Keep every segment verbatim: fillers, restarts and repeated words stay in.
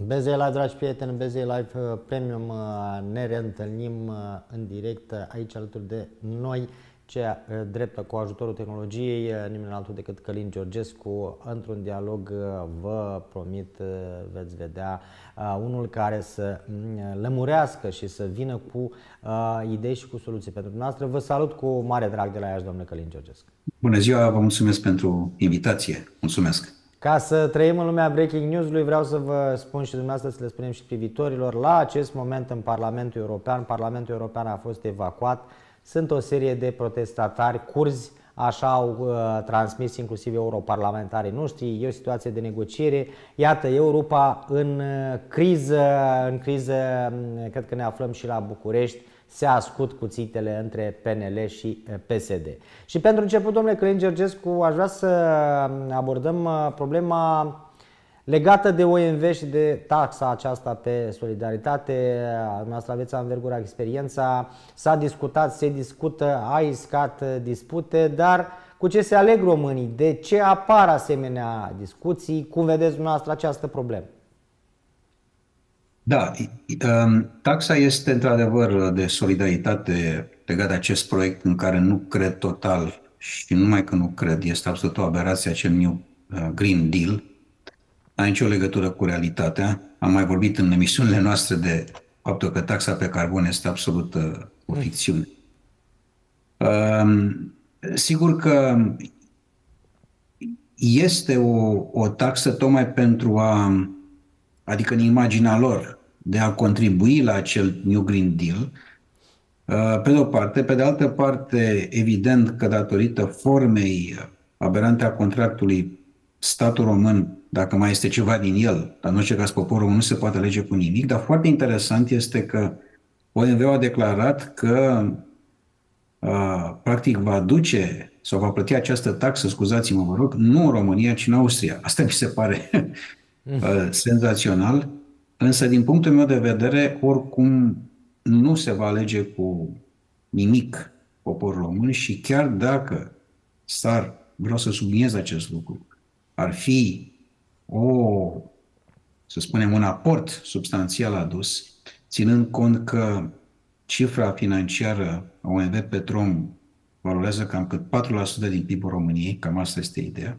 B Z Live, dragi prieteni, B Z Live Premium, ne reîntâlnim în direct aici alături de noi, cea dreptă cu ajutorul tehnologiei, nimeni altul decât Călin Georgescu. Într-un dialog, vă promit, veți vedea, unul care să lămurească și să vină cu idei și cu soluții pentru dumneavoastră. Vă salut cu mare drag de la Iași, domnule Călin Georgescu. Bună ziua, vă mulțumesc pentru invitație. Mulțumesc. Ca să trăim în lumea breaking news-ului, vreau să vă spun și dumneavoastră, să le spunem și privitorilor, la acest moment în Parlamentul European, Parlamentul European a fost evacuat, sunt o serie de protestatari curzi, așa au uh, transmis inclusiv europarlamentarii noștri, e o situație de negociere, iată Europa în uh, criză, în criză, cred că ne aflăm și la București, se ascut cuțitele între P N L și P S D. Și pentru început, domnule Călin Georgescu, aș vrea să abordăm problema legată de O M V și de taxa aceasta pe solidaritate. Dumneavoastră aveți anvergura, experiența, s-a discutat, se discută, a iscat dispute, dar cu ce se aleg românii? De ce apar asemenea discuții? Cum vedeți dumneavoastră această problemă? Da, taxa este într-adevăr de solidaritate legată de acest proiect în care nu cred total și numai că nu cred, este absolut o aberație acel New Green Deal. N-are nicio legătură cu realitatea. Am mai vorbit în emisiunile noastre de faptul că taxa pe carbon este absolut o ficțiune. Mm. Sigur că este o, o taxă tocmai pentru a, adică în imaginea lor, de a contribui la acel New Green Deal, pe de o parte. Pe de altă parte, evident că datorită formei aberante a contractului, statul român, dacă mai este ceva din el, dar în orice caz poporul român nu se poate alege cu nimic, dar foarte interesant este că O M V-ul a declarat că practic va duce sau va plăti această taxă, scuzați-mă, vă rog, nu în România, ci în Austria. Asta mi se pare senzațional, însă din punctul meu de vedere, oricum nu se va alege cu nimic poporul român și chiar dacă s-ar, vreau să subliniez acest lucru, ar fi o, să spunem, un aport substanțial adus, ținând cont că cifra financiară a O M V Petrom valorează cam cât patru la sută din P I B-ul României, cam asta este ideea,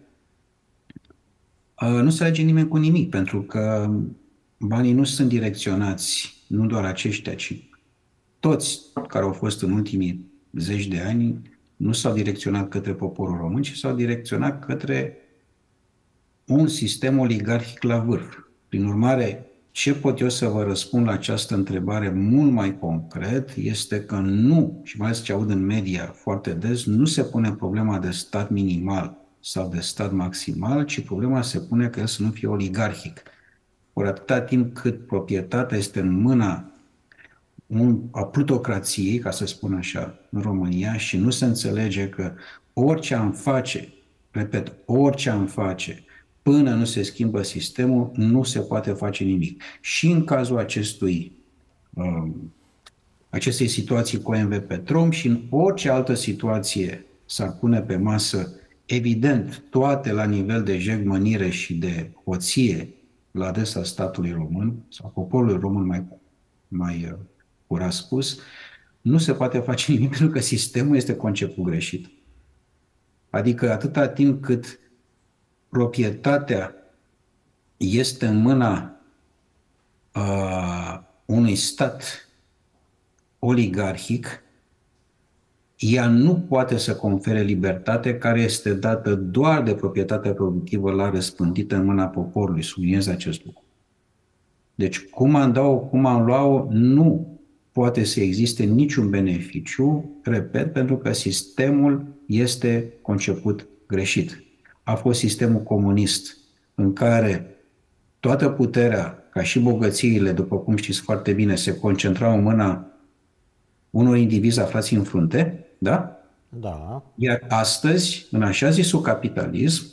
nu se alege nimeni cu nimic, pentru că banii nu sunt direcționați, nu doar aceștia, ci toți care au fost în ultimii zeci de ani nu s-au direcționat către poporul român, ci s-au direcționat către un sistem oligarhic la vârf. Prin urmare, ce pot eu să vă răspund la această întrebare mult mai concret este că nu, și mai ales ce aud în media foarte des, nu se pune problema de stat minimal sau de stat maximal, ci problema se pune că el să nu fie oligarhic. Ori atâta timp cât proprietatea este în mâna un, a plutocrației, ca să spun așa, în România, și nu se înțelege că orice am face, repet, orice am face, până nu se schimbă sistemul, nu se poate face nimic. Și în cazul acestui, um, acestei situații cu O M V Petrom și în orice altă situație s-ar pune pe masă, evident, toate la nivel de jegmănire și de hoție la adresa statului român, sau poporului român mai, mai uh, curat spus, nu se poate face nimic pentru că sistemul este conceput greșit. Adică atâta timp cât proprietatea este în mâna uh, unui stat oligarhic, ea nu poate să confere libertate care este dată doar de proprietatea productivă la răspândită în mâna poporului. Subliniez acest lucru. Deci cum am dat-o, cum am luat-o, nu poate să existe niciun beneficiu, repet, pentru că sistemul este conceput greșit. A fost sistemul comunist în care toată puterea, ca și bogățiile, după cum știți foarte bine, se concentrau în mâna unor indivizi aflați în frunte, da? Da. Iar astăzi, în așa zisul capitalism,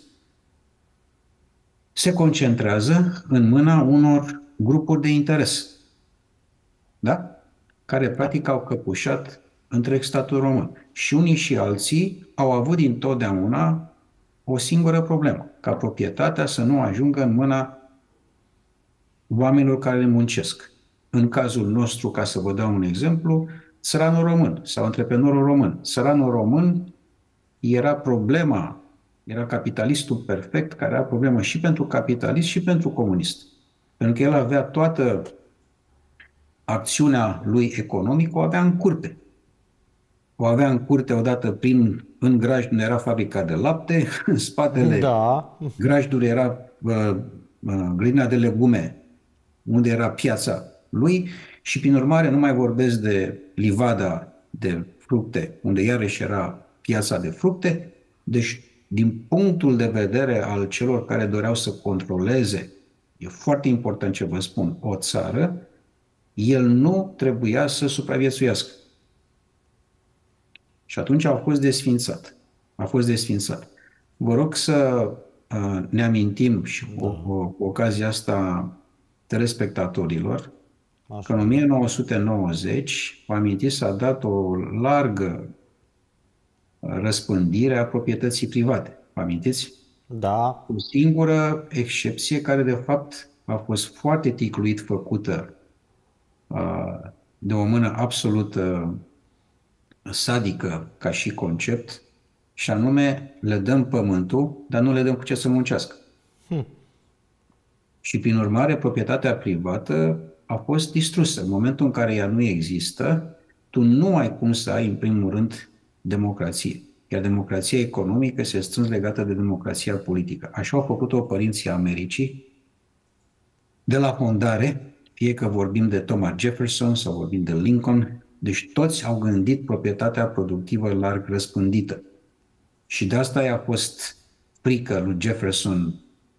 se concentrează în mâna unor grupuri de interes, da? Care practic au căpușat întreg statul român. Și unii și alții au avut dintotdeauna o singură problemă, ca proprietatea să nu ajungă în mâna oamenilor care le muncesc. În cazul nostru, ca să vă dau un exemplu, țăranul român sau antreprenorul român. Țăranul român era problema, era capitalistul perfect, care era problemă și pentru capitalist și pentru comunist. Pentru că el avea toată acțiunea lui economică, o avea în curte. O avea în curte odată prin, în grajd unde era fabrica de lapte, în spatele Da. grajdului era uh, uh, grădina de legume, unde era piața lui și prin urmare nu mai vorbesc de livada de fructe, unde iarăși era piața de fructe. Deci, din punctul de vedere al celor care doreau să controleze, e foarte important ce vă spun, o țară, el nu trebuia să supraviețuiască. Și atunci a fost desfințat. A fost desfințat. Vă rog să uh, ne amintim și cu, cu, cu ocazia asta telespectatorilor Așa. că în o mie nouă sute nouăzeci, vă amintiți, s-a dat o largă răspândire a proprietății private. Vă amintiți? Da. O singură excepție care de fapt a fost foarte ticluit făcută uh, de o mână absolut uh, sadică ca și concept, și anume le dăm pământul, dar nu le dăm cu ce să muncească. Hmm. Și prin urmare, proprietatea privată a fost distrusă. În momentul în care ea nu există, tu nu ai cum să ai, în primul rând, democrație. Iar democrația economică este strâns legată de democrația politică. Așa au făcut-o părinții Americii de la fondare, fie că vorbim de Thomas Jefferson sau vorbim de Lincoln. Deci toți au gândit proprietatea productivă larg răspândită. Și de asta i-a fost frică lui Jefferson,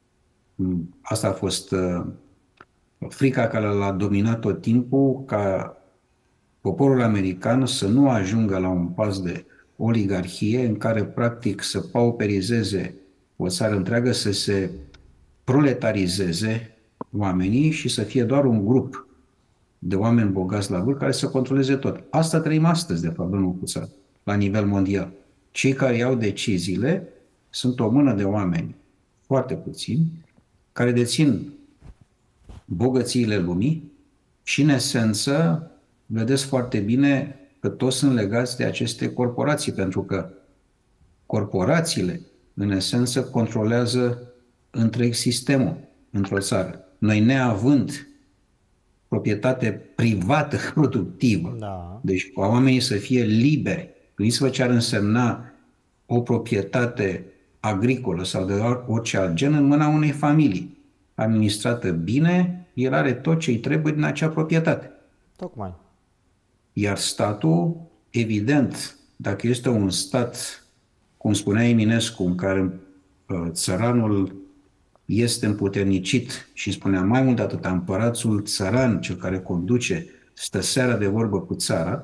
asta a fost uh, frica care l-a dominat tot timpul, ca poporul american să nu ajungă la un pas de oligarhie în care practic să pauperizeze o țară întreagă, să se proletarizeze oamenii și să fie doar un grup de oameni bogați la vârf care să controleze tot. Asta trăim astăzi, de fapt, domnul Cuțar, la nivel mondial. Cei care iau deciziile sunt o mână de oameni, foarte puțini, care dețin bogățiile lumii și, în esență, vedeți foarte bine că toți sunt legați de aceste corporații, pentru că corporațiile, în esență, controlează întreg sistemul într-o țară. Noi, neavând proprietate privată productivă, Da. deci ca oamenii să fie liberi, gândiți-vă ce ar însemna o proprietate agricolă sau de orice alt gen în mâna unei familii administrată bine, el are tot ce îi trebuie din acea proprietate. Tocmai. Iar statul, evident, dacă este un stat, cum spunea Eminescu, în care uh, țăranul este împuternicit și spunea mai mult de atât, împărațul țăran, cel care conduce, stă seara de vorbă cu țara,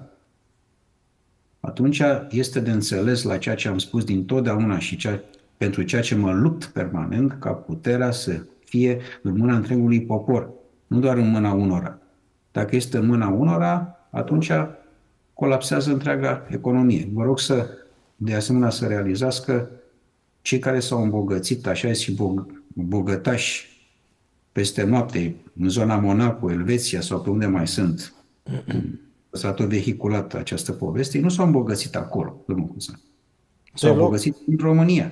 atunci este de înțeles la ceea ce am spus dintotdeauna și cea, pentru ceea ce mă lupt permanent, ca puterea să fie în mâna întregului popor, nu doar în mâna unora. Dacă este în mâna unora, atunci colapsează întreaga economie. Vă rog să, de asemenea, să realizați că cei care s-au îmbogățit, așa și bogătași peste noapte, în zona Monaco, Elveția sau pe unde mai sunt, s-a tot vehiculat această poveste, nu s-au îmbogățit acolo, domnul Cuțan. S-au îmbogățit în România.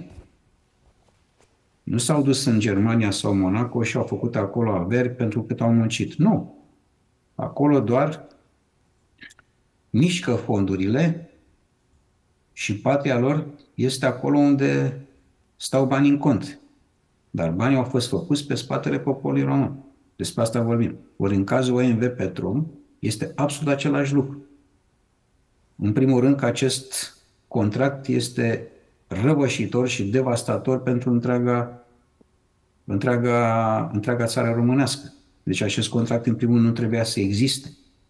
Nu s-au dus în Germania sau Monaco și au făcut acolo averi pentru cât au muncit. Nu. Acolo doar mișcă fondurile și patria lor este acolo unde stau banii în cont. Dar banii au fost făcuți pe spatele poporului român. Despre asta vorbim. Ori în cazul O M V Petrom este absolut același lucru. În primul rând că acest contract este răvășitor și devastator pentru întreaga, întreaga, întreaga țară românească. Deci acest contract în primul rând nu trebuia să existe.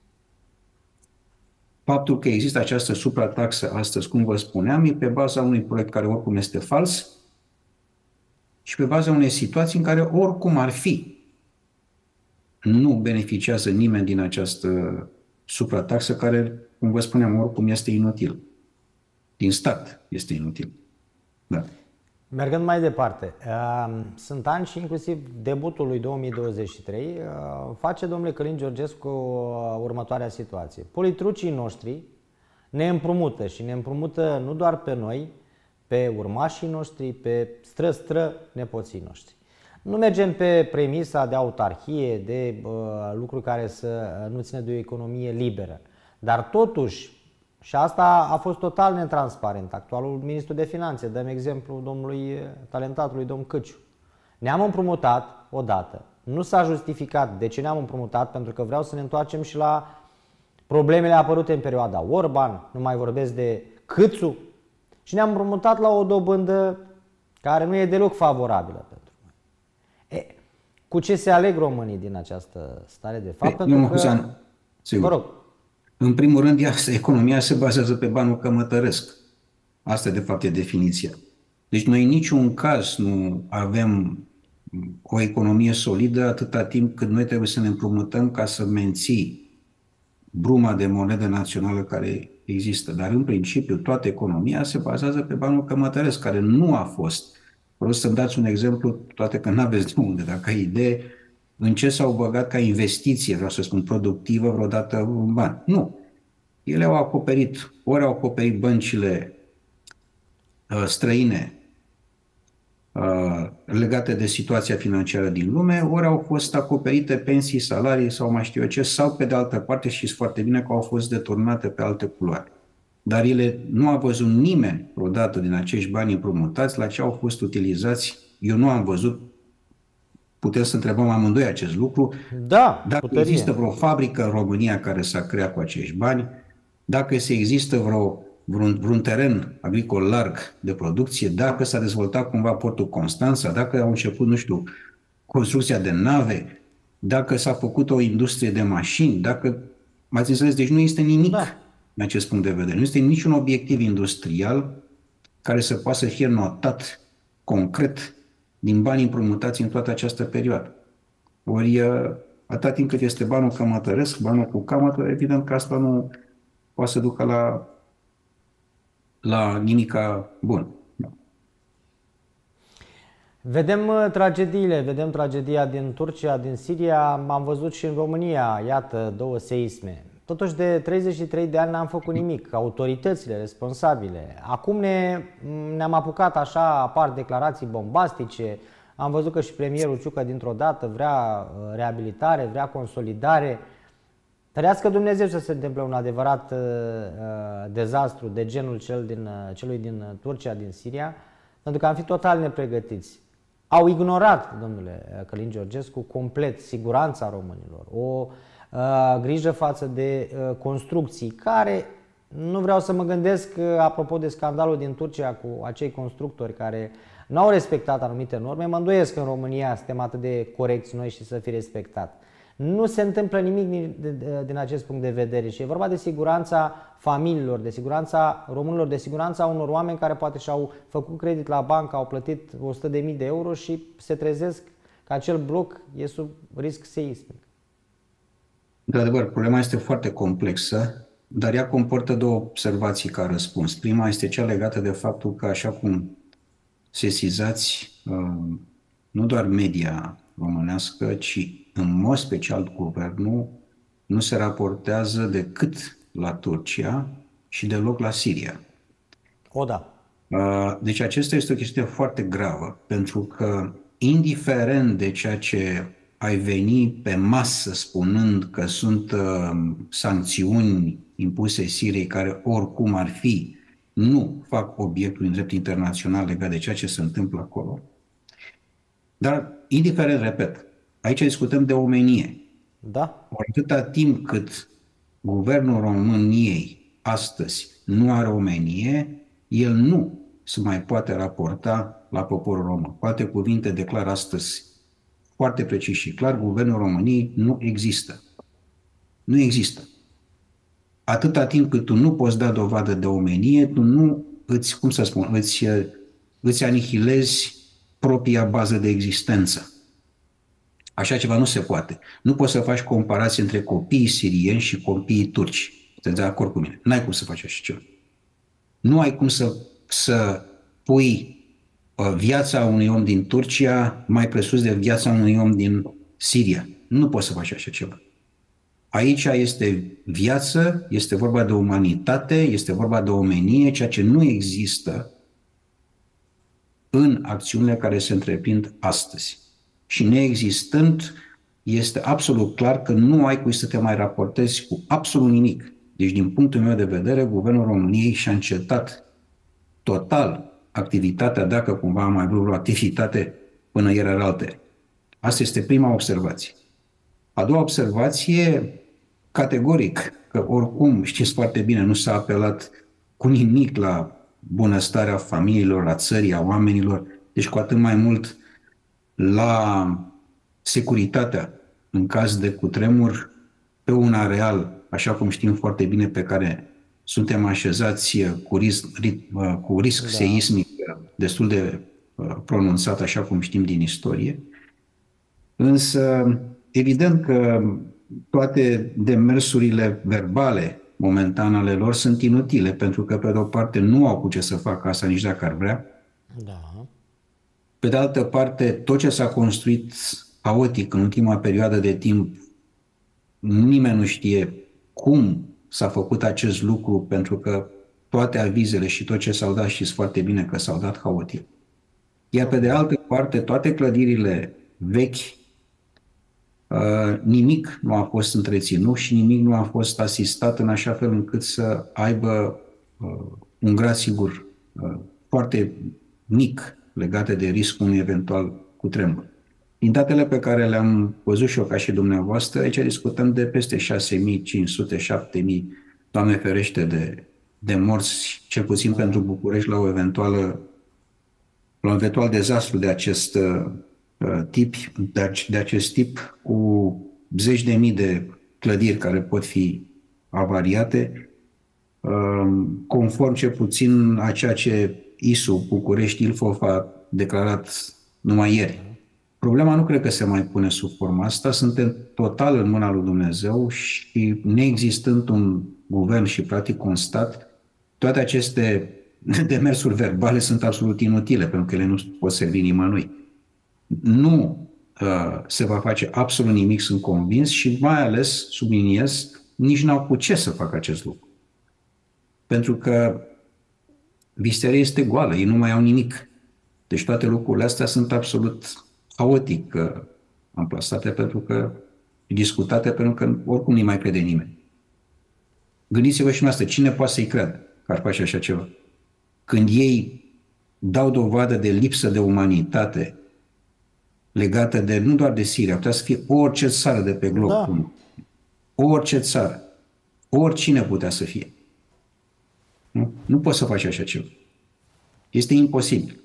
Faptul că există această suprataxă astăzi, cum vă spuneam, e pe baza unui proiect care oricum este fals și pe baza unei situații în care oricum ar fi, nu beneficiază nimeni din această suprataxă care, cum vă spuneam, oricum este inutil. Din stat este inutil. Da. Mergând mai departe, sunt ani și inclusiv debutul lui două mii douăzeci și trei face domnule Călin Georgescu următoarea situație. Politrucii noștri ne împrumută și ne împrumută nu doar pe noi, pe urmașii noștri, pe stră-stră nepoții noștri. Nu mergem pe premisa de autarhie, de uh, lucruri care să nu țină de o economie liberă. Dar totuși, și asta a fost total netransparent, actualul ministru de finanțe, dăm exemplu domnului talentatului domn Căciu. Ne-am împrumutat odată. Nu s-a justificat de ce ne-am împrumutat, pentru că vreau să ne întoarcem și la problemele apărute în perioada Orban, nu mai vorbesc de Câțu, și ne-am împrumutat la o dobândă care nu e deloc favorabilă pentru noi. E, cu ce se aleg românii din această stare de fapt? Ei, pentru că... Cuzan, sigur. Vă rog. În primul rând, economia se bazează pe banul cămătăresc. Asta, de fapt, e definiția. Deci noi în niciun caz nu avem o economie solidă atâta timp cât noi trebuie să ne împrumutăm ca să menții bruma de monedă națională care există. Dar, în principiu, toată economia se bazează pe banul cămătăresc, care nu a fost. Vreau să-mi dați un exemplu, toate că n-aveți de unde, dacă ai idee, în ce s-au băgat ca investiție, vreau să spun, productivă vreodată un ban. Nu. Ele au acoperit, ori au acoperit băncile uh, străine uh, legate de situația financiară din lume, ori au fost acoperite pensii, salarii sau mai știu eu ce, sau pe de altă parte, știți foarte bine că au fost deturnate pe alte culoare. Dar ele nu a văzut nimeni vreodată din acești bani împrumutați la ce au fost utilizați. Eu nu am văzut. Putem să întrebăm amândoi acest lucru. Da, dacă puterie. Există vreo fabrică în România care s-a creat cu acești bani, dacă se există vreo, vreun, vreun teren agricol larg de producție, dacă s-a dezvoltat cumva portul Constanța, dacă au început, nu știu, construcția de nave, dacă s-a făcut o industrie de mașini, dacă, m-ați înțeles, deci nu este nimic da. În acest punct de vedere. Nu este niciun obiectiv industrial care să poată să fie notat concret din banii împrumutați în toată această perioadă. Ori, atâta timp cât este banul cămătăresc, banul cu camătă, evident că asta nu poate să ducă la, la nimica bun. Da. Vedem tragediile, vedem tragedia din Turcia, din Siria, am văzut și în România, iată, două seisme. Totuși, de treizeci și trei de ani n-am făcut nimic, autoritățile responsabile. Acum ne, ne-am apucat așa, apar declarații bombastice, am văzut că și premierul Ciucă dintr-o dată vrea reabilitare, vrea consolidare. Tărească Dumnezeu să se întâmple un adevărat uh, dezastru de genul cel din, celui din Turcia, din Siria, pentru că am fi total nepregătiți. Au ignorat, domnule Călin Georgescu, complet siguranța românilor, o uh, grijă față de uh, construcții care, nu vreau să mă gândesc, uh, apropo de scandalul din Turcia cu acei constructori care nu au respectat anumite norme, mă îndoiesc că în România suntem atât de corecți noi și să fi respectat. Nu se întâmplă nimic din acest punct de vedere și e vorba de siguranța familiilor, de siguranța românilor, de siguranța unor oameni care poate și-au făcut credit la bancă, au plătit o sută de mii de euro și se trezesc că acel bloc e sub risc seismic. Într-adevăr, problema este foarte complexă, dar ea comportă două observații ca răspuns. Prima este cea legată de faptul că, așa cum sesizați nu doar media românească, ci în mod special guvernul, nu se raportează decât la Turcia și deloc la Siria. O, da. Deci acesta este o chestiune foarte gravă, pentru că indiferent de ceea ce ai veni pe masă spunând că sunt sancțiuni impuse Siriei care oricum ar fi, nu fac obiectul în drept internațional legat de ceea ce se întâmplă acolo. Dar, indiferent, repet, aici discutăm de omenie. Da. Ori atâta timp cât guvernul României astăzi nu are omenie, el nu se mai poate raporta la poporul român. Cu alte cuvinte, declar astăzi foarte precis și clar, guvernul României nu există. Nu există. Atâta timp cât tu nu poți da dovadă de omenie, tu nu îți, cum să spun, îți, îți anihilezi propria bază de existență. Așa ceva nu se poate. Nu poți să faci comparații între copiii sirieni și copiii turci. Sunteți de acord cu mine? N-ai cum să faci așa ceva. Nu ai cum să, să pui viața unui om din Turcia mai presus de viața unui om din Siria. Nu poți să faci așa ceva. Aici este viață, este vorba de umanitate, este vorba de omenie, ceea ce nu există în acțiunile care se întreprind astăzi. Și neexistând, este absolut clar că nu ai cum să te mai raportezi cu absolut nimic. Deci, din punctul meu de vedere, Guvernul României și-a încetat total activitatea, dacă cumva am mai vrut vreo activitate până ieri alte. Asta este prima observație. A doua observație, categoric, că oricum știți foarte bine, nu s-a apelat cu nimic la bunăstarea familiilor, a țării, a oamenilor, deci cu atât mai mult la securitatea în caz de cutremur pe un areal, așa cum știm foarte bine, pe care suntem așezați cu risc, cu risc da. seismic destul de pronunțat, așa cum știm din istorie. Însă, evident că toate demersurile verbale momentan ale lor sunt inutile, pentru că, pe de o parte, nu au cu ce să facă asta nici dacă ar vrea. Da. Pe de altă parte, tot ce s-a construit haotic în ultima perioadă de timp, nimeni nu știe cum s-a făcut acest lucru, pentru că toate avizele și tot ce s-au dat, știți foarte bine că s-au dat haotic. Iar pe de altă parte, toate clădirile vechi, uh, nimic nu a fost întreținut și nimic nu a fost asistat în așa fel încât să aibă uh, un grad sigur uh, foarte mic legate de riscul unui eventual cutremur. Din datele pe care le-am văzut și eu ca și dumneavoastră, aici discutăm de peste șase mii cinci sute - șapte mii, Doamne ferește, de, de morți, cel puțin da. pentru București, la o eventuală la un eventual dezastru de acest uh, tip, de, de acest tip, cu zeci de mii de clădiri care pot fi avariate, uh, conform cel puțin a ceea ce I S U București Ilfov a declarat numai ieri. Problema nu cred că se mai pune sub forma asta, suntem total în mâna lui Dumnezeu și neexistând un guvern și practic un stat, toate aceste demersuri verbale sunt absolut inutile, pentru că ele nu pot servi nimănui. Nu uh, se va face absolut nimic, sunt convins, și mai ales, subliniez, nici n-au cu ce să facă acest lucru. Pentru că visteria este goală, ei nu mai au nimic. Deci toate lucrurile astea sunt absolut haotic uh, amplasate, pentru că discutate, pentru că oricum nu mai crede nimeni. Gândiți-vă și noastră, cine poate să-i creadă că ar face așa ceva? Când ei dau dovadă de lipsă de umanitate legată de, nu doar de Siria, putea să fie orice țară de pe glob. Da. Orice țară. Oricine putea să fie. Nu? Nu poți să faci așa ceva. Este imposibil.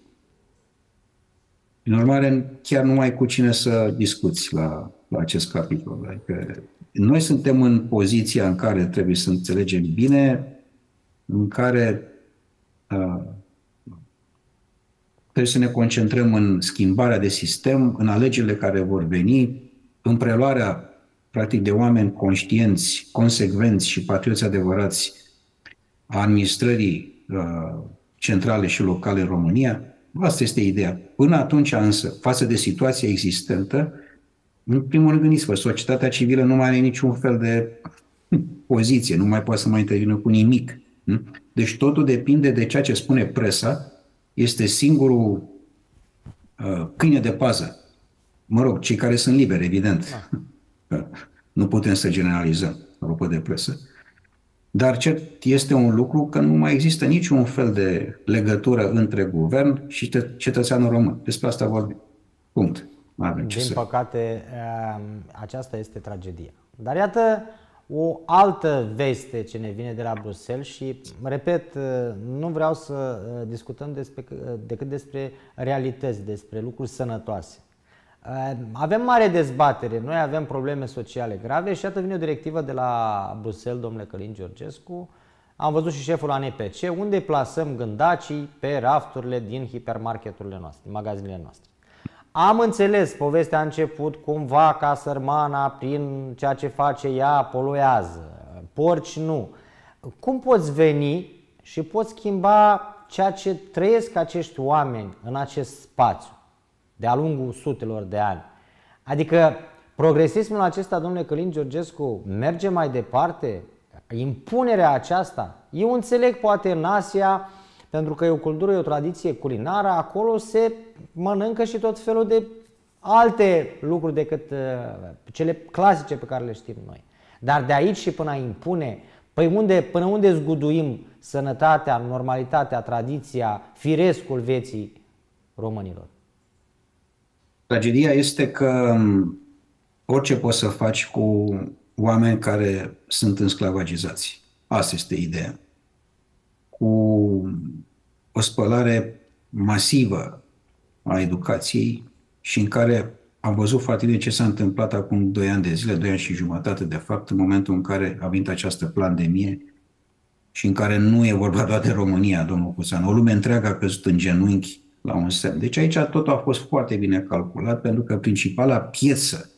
În urmare, chiar nu ai cu cine să discuți la, la acest capitol. Adică noi suntem în poziția în care trebuie să înțelegem bine, în care uh, trebuie să ne concentrăm în schimbarea de sistem, în alegerile care vor veni, în preluarea, practic, de oameni conștienți, consecvenți și patrioți adevărați a administrării uh, centrale și locale în România. Asta este ideea. Până atunci, însă, față de situația existentă, în primul rând, gândiți-vă, societatea civilă nu mai are niciun fel de poziție, nu mai poate să mai intervină cu nimic. Deci totul depinde de ceea ce spune presa, este singurul uh, câine de pază. Mă rog, cei care sunt liberi, evident. Da. Nu putem să generalizăm, apropo de presă. Dar cert este un lucru că nu mai există niciun fel de legătură între guvern și cetățeanul român. Despre asta vorbim. Punct. Din păcate, aceasta este tragedia. Dar iată o altă veste ce ne vine de la Bruxelles și, repet, nu vreau să discutăm despre, decât despre realități, despre lucruri sănătoase. Avem mare dezbatere, noi avem probleme sociale grave și iată vine o directivă de la Bruxelles, domnule Călin Georgescu. Am văzut și șeful A N P C, unde plasăm gândacii pe rafturile din hipermarketurile noastre, din magazinele noastre. Am înțeles, povestea a început cumva ca sărmana, prin ceea ce face ea, poluează, porci nu. Cum poți veni și poți schimba ceea ce trăiesc acești oameni în acest spațiu de-a lungul sutelor de ani. Adică progresismul acesta, domnule Călin Georgescu, merge mai departe? Impunerea aceasta, eu înțeleg poate în Asia, pentru că e o cultură, e o tradiție culinară, acolo se mănâncă și tot felul de alte lucruri decât uh, cele clasice pe care le știm noi. Dar de aici și până a impune, păi unde, până unde zguduim sănătatea, normalitatea, tradiția, firescul vieții românilor? Tragedia este că orice poți să faci cu oameni care sunt însclavagizați. Asta este ideea. Cu o spălare masivă a educației și în care am văzut foarte bine ce s-a întâmplat acum doi ani de zile, doi ani și jumătate, de fapt, în momentul în care a venit această pandemie și în care nu e vorba doar de România, domnul Cuțan, o lume întreagă a căzut în genunchi la un semn. Deci aici totul a fost foarte bine calculat, pentru că principala piesă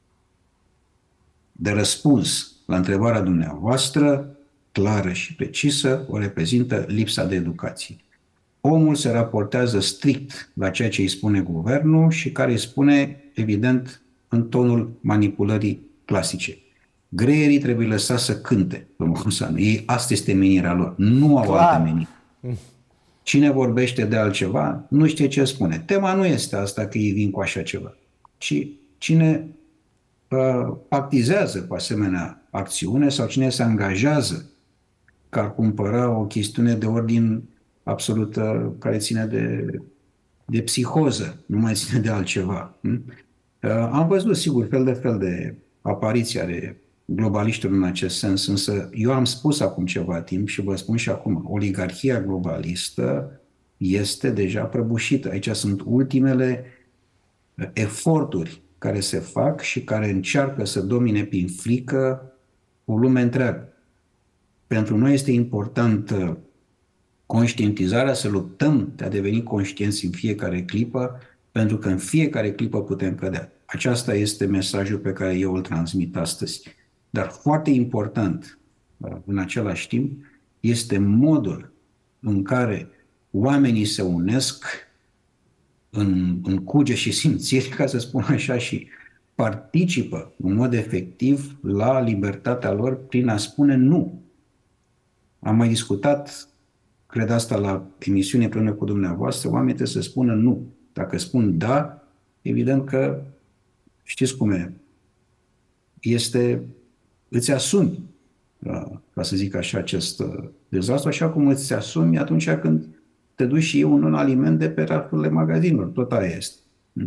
de răspuns la întrebarea dumneavoastră, clară și precisă, o reprezintă lipsa de educație. Omul se raportează strict la ceea ce îi spune guvernul și care îi spune, evident, în tonul manipulării clasice. Greierii trebuie lăsați să cânte, domnul Cuțan. Ei, asta este menirea lor. Nu au Clar. altă menire. Cine vorbește de altceva, nu știe ce spune. Tema nu este asta că ei vin cu așa ceva, ci cine uh, pactizează cu asemenea acțiune sau cine se angajează că ar cumpăra o chestiune de ordin absolut uh, care ține de, de psihoză, nu mai ține de altceva. Uh, am văzut, sigur, fel de fel de apariții ale globaliștilor în acest sens, însă eu am spus acum ceva timp și vă spun și acum, oligarhia globalistă este deja prăbușită. Aici sunt ultimele eforturi care se fac și care încearcă să domine prin frică o lume întreagă. Pentru noi este important conștientizarea, să luptăm de a deveni conștienți în fiecare clipă, pentru că în fiecare clipă putem cădea. Aceasta este mesajul pe care eu îl transmit astăzi. Dar foarte important, în același timp, este modul în care oamenii se unesc în, în cuge și simțiri, ca să spun așa, și participă în mod efectiv la libertatea lor prin a spune nu. Am mai discutat, cred asta, la emisiune împreună cu dumneavoastră, oamenii trebuie să spună nu. Dacă spun da, evident că știți cum e, este, îți asumi, ca să zic așa, acest dezastru, așa cum îți asumi atunci când te duci și iei un, un aliment de pe rafturile magazinelor. Tot aia este.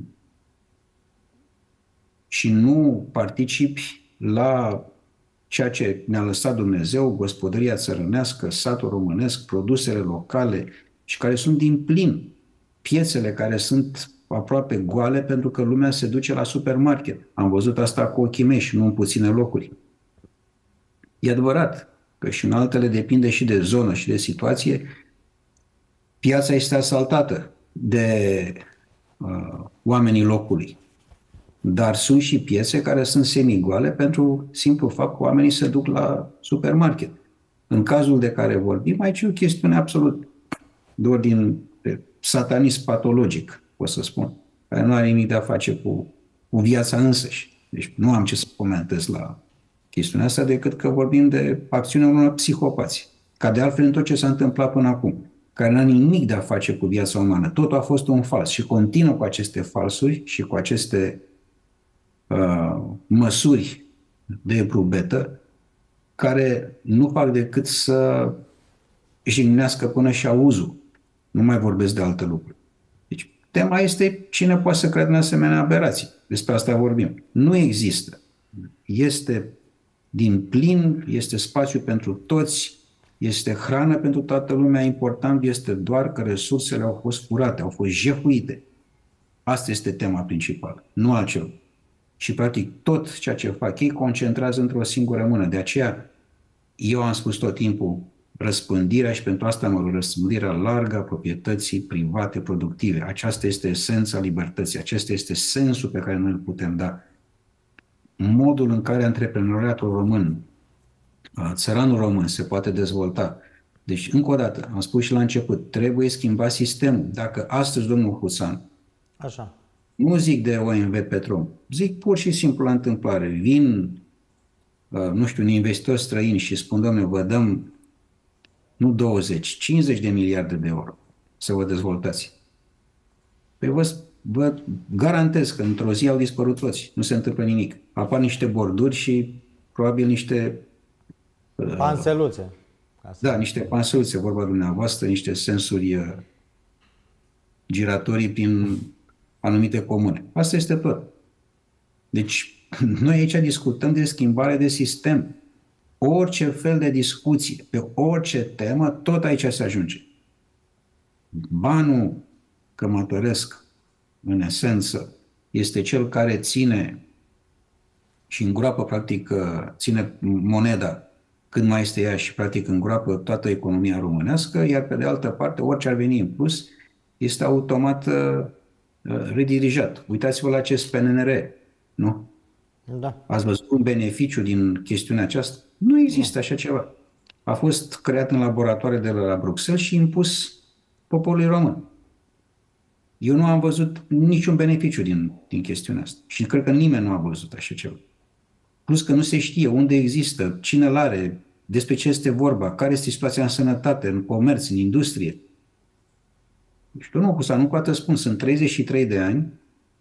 Și nu participi la ceea ce ne-a lăsat Dumnezeu, gospodăria țărănească, satul românesc, produsele locale, și care sunt din plin, piețele care sunt aproape goale pentru că lumea se duce la supermarket. Am văzut asta cu ochii mei și nu în puține locuri. E adevărat că și în altele depinde și de zonă și de situație. Piața este asaltată de uh, oamenii locului. Dar sunt și piețe care sunt semigoale pentru simplu fapt că oamenii se duc la supermarket. În cazul de care vorbim, aici e o chestiune absolut de ordin de satanism patologic, pot să spun, care nu are nimic de a face cu, cu viața însăși. Deci nu am ce să comentez la chestiunea asta decât că vorbim de acțiunea unor psihopați. Ca de altfel în tot ce s-a întâmplat până acum, care n-a nimic de a face cu viața umană. Totul a fost un fals și continuă cu aceste falsuri și cu aceste uh, măsuri de brubetă care nu fac decât să jignească până și auzul. Nu mai vorbesc de alte lucruri. Deci, tema este cine poate să crede în asemenea aberații. Despre asta vorbim. Nu există. Este din plin, este spațiu pentru toți, este hrană pentru toată lumea. Important este doar că resursele au fost furate, au fost jefuite. Asta este tema principală, nu altceva. Și, practic, tot ceea ce fac ei concentrează într-o singură mână. De aceea, eu am spus tot timpul răspândirea și pentru asta mă rog, răspândirea largă a proprietății private productive. Aceasta este esența libertății, acesta este sensul pe care noi îl putem da. Modul în care antreprenoriatul român, țăranul român se poate dezvolta Deci, încă o dată, am spus și la început, trebuie schimbat sistemul. Dacă astăzi, domnul Husan, Așa. nu zic de O M V Petrom, zic pur și simplu la întâmplare, vin, nu știu, un investitor străin și spun, domnule, vă dăm nu douăzeci, cincizeci de miliarde de euro să vă dezvoltați. Păi vă, vă garantez că într-o zi au dispărut toți, nu se întâmplă nimic. Apar niște borduri și probabil niște... Panseluțe. Da, niște panseluțe, vorba dumneavoastră, niște sensuri uh, giratorii prin anumite comune. Asta este tot. Deci, noi aici discutăm de schimbare de sistem. Orice fel de discuție, pe orice temă, tot aici se ajunge. Banul cămătoresc, în esență, este cel care ține și îngroapă, practic, ține moneda când mai este ea și, practic, îngroapă toată economia românească, iar, pe de altă parte, orice ar veni în plus, este automat uh, redirijat. Uitați-vă la acest P N R, nu? Da. Ați văzut un beneficiu din chestiunea aceasta? Nu există așa ceva. A fost creat în laboratoare de la Bruxelles și impus poporului român. Eu nu am văzut niciun beneficiu din, din chestiunea asta. Și cred că nimeni nu a văzut așa ceva. Plus că nu se știe unde există, cine îl are, despre ce este vorba, care este situația în sănătate, în comerț, în industrie. Și domnul Husan, nu cu atât spun, sunt treizeci și trei de ani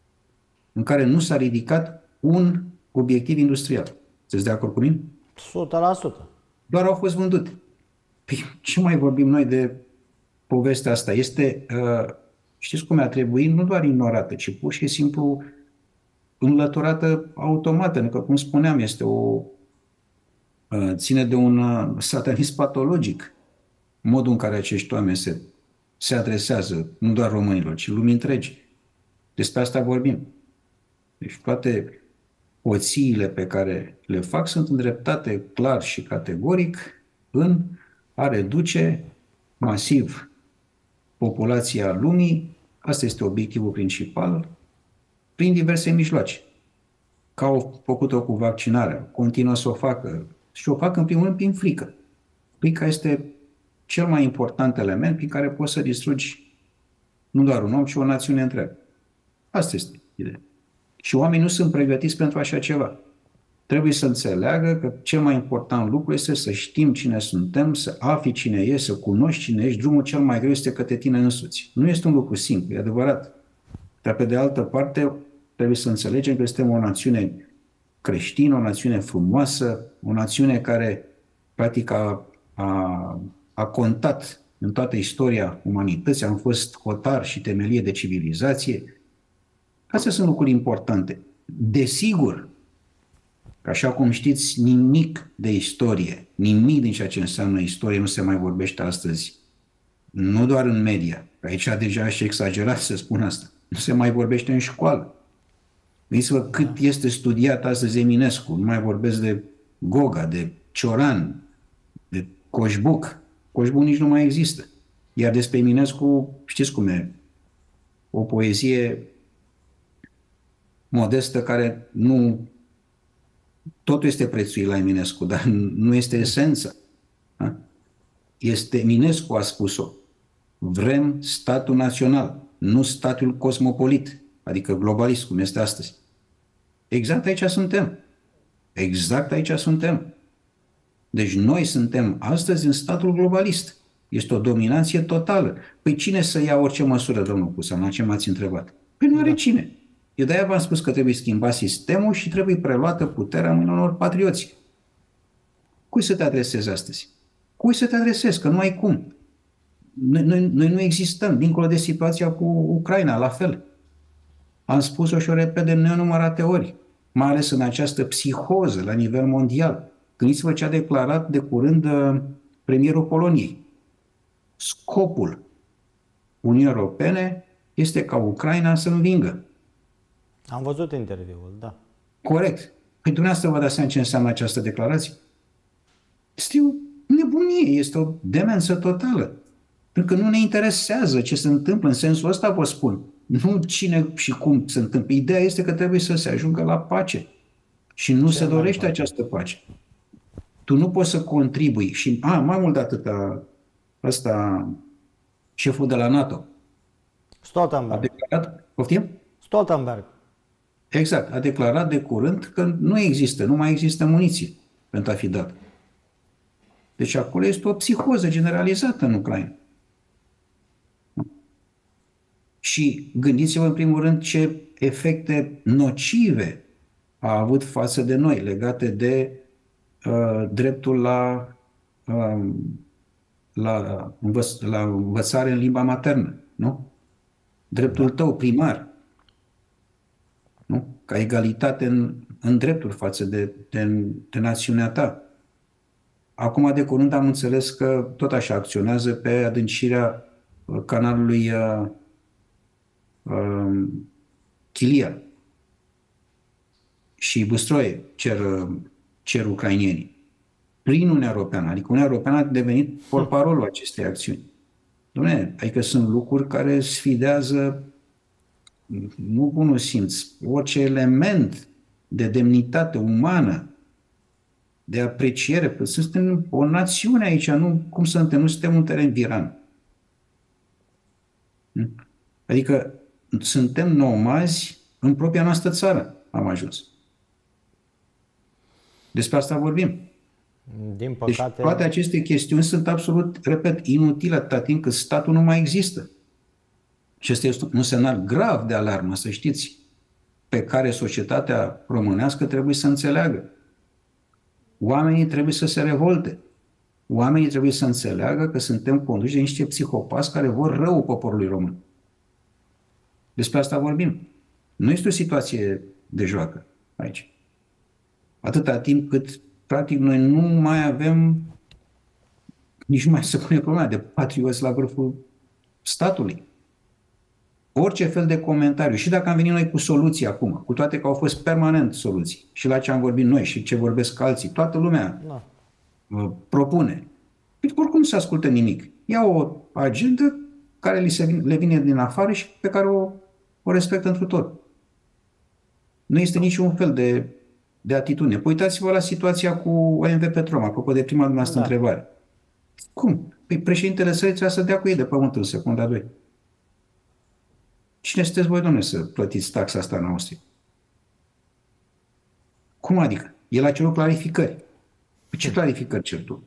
în care nu s-a ridicat un obiectiv industrial. Sunteți de acord cu mine? o sută la sută. Doar au fost vândute. Păi, ce mai vorbim noi de povestea asta? Este, uh, știți cum a trebuit, nu doar ignorată, ci pur și simplu înlăturată automată. Pentru că, cum spuneam, este o uh, ține de un uh, satanism patologic. Modul în care acești oameni se, se adresează, nu doar românilor, ci lumii întregi. Despre asta vorbim. Deci toate oțiile pe care le fac sunt îndreptate clar și categoric în a reduce masiv populația lumii. Asta este obiectivul principal, prin diverse mijloace. Ca au făcut-o cu vaccinarea, continuă să o facă și o fac în primul rând prin frică. Frica este cel mai important element prin care poți să distrugi nu doar un om, ci o națiune întreagă. Asta este ideea. Și oamenii nu sunt pregătiți pentru așa ceva. Trebuie să înțeleagă că cel mai important lucru este să știm cine suntem, să afli cine ești, să cunoști cine ești. Drumul cel mai greu este către tine însuți. Nu este un lucru simplu, e adevărat. Dar pe de altă parte trebuie să înțelegem că suntem o națiune creștină, o națiune frumoasă, o națiune care practic a, a, a contat în toată istoria umanității, am fost hotar și temelie de civilizație. Astea sunt lucruri importante. Desigur, că așa cum știți, nimic de istorie, nimic din ceea ce înseamnă istorie nu se mai vorbește astăzi. Nu doar în media. Aici deja și exagerat să spun asta. Nu se mai vorbește în școală. Gândiți-vă cât este studiat astăzi Eminescu. Nu mai vorbesc de Goga, de Cioran, de Coșbuc. Coșbuc nici nu mai există. Iar despre Eminescu, știți cum e? O poezie modestă care nu... Totul este prețuit la Eminescu, dar nu este esența. Da? Este Eminescu a spus-o. Vrem statul național, nu statul cosmopolit, adică globalist, cum este astăzi. Exact aici suntem. Exact aici suntem. Deci noi suntem astăzi în statul globalist. Este o dominație totală. Păi cine să ia orice măsură, domnul Husan, la ce m-ați întrebat? Păi nu are cine. Eu de-aia v-am spus că trebuie schimbat sistemul și trebuie preluată puterea în unor patrioți. Cui să te adresezi astăzi? Cui să te adresezi? Că nu ai cum. Noi, noi, noi nu existăm, dincolo de situația cu Ucraina, la fel. Am spus-o și o repet de nenumărate ori, mai ales în această psihoză la nivel mondial. Gândiți-vă ce a declarat de curând premierul Poloniei. Scopul Uniunii Europene este ca Ucraina să învingă. Am văzut interviul, da. Corect. Păi dumneavoastră vă dați seama ce înseamnă această declarație? Este o nebunie, este o demență totală. Pentru că nu ne interesează ce se întâmplă, în sensul ăsta vă spun. Nu cine și cum se întâmplă. Ideea este că trebuie să se ajungă la pace. Și nu ce se dorește pace. Această pace. Tu nu poți să contribui și, a, mai mult de atâta, ăsta, șeful de la NATO, a Stoltenberg. declarat, poftim? Stoltenberg. Exact, a declarat de curând că nu există, nu mai există muniție pentru a fi dat. Deci acolo este o psihoză generalizată în Ucraina. Și gândiți-vă în primul rând ce efecte nocive a avut față de noi legate de uh, dreptul la, uh, la, învăț- la învățare în limba maternă, nu? Dreptul tău primar, nu? Ca egalitate în, în drepturi față de, de, de națiunea ta. Acum de curând am înțeles că tot așa acționează pe adâncirea uh, canalului uh, uh, Chilia și Băstroie cer, uh, cer ucrainienii. Prin Uniunea Europeană, adică Uniunea Europeană a devenit portparolul acestei acțiuni. Dom'le, adică sunt lucruri care sfidează, nu bunul simț, orice element de demnitate umană, de apreciere. Suntem o națiune aici, nu cum suntem, nu suntem un teren viran. Adică suntem nomazi în propria noastră țară, am ajuns. Despre asta vorbim. Din păcate... Deci toate aceste chestiuni sunt absolut, repet, inutile atâta timp cât statul nu mai există. Și este un semnal grav de alarmă, să știți, pe care societatea românească trebuie să înțeleagă. Oamenii trebuie să se revolte. Oamenii trebuie să înțeleagă că suntem conduși de niște psihopați care vor rău poporului român. Despre asta vorbim. Nu este o situație de joacă aici. Atâta timp cât, practic, noi nu mai avem, nici nu mai se pune problema de patrioți la vârful statului. Orice fel de comentariu, și dacă am venit noi cu soluții acum, cu toate că au fost permanent soluții, și la ce am vorbit noi și ce vorbesc alții, toată lumea Da. uh, propune. Păi, oricum nu se ascultă nimic. Ia o agendă care li se vine, le vine din afară și pe care o, o respectă întru tot. Nu este niciun fel de, de atitudine. Păi uitați-vă la situația cu O M V Petrom, apropo de prima dumneavoastră Da. întrebare. Cum? Păi președintele țării trebuie să dea cu ei de pământ în secunda doi. Cine sunteți voi, domnule, să plătiți taxa asta în Austria? Cum adică? El a cerut clarificări. Păi ce clarificări cer tu?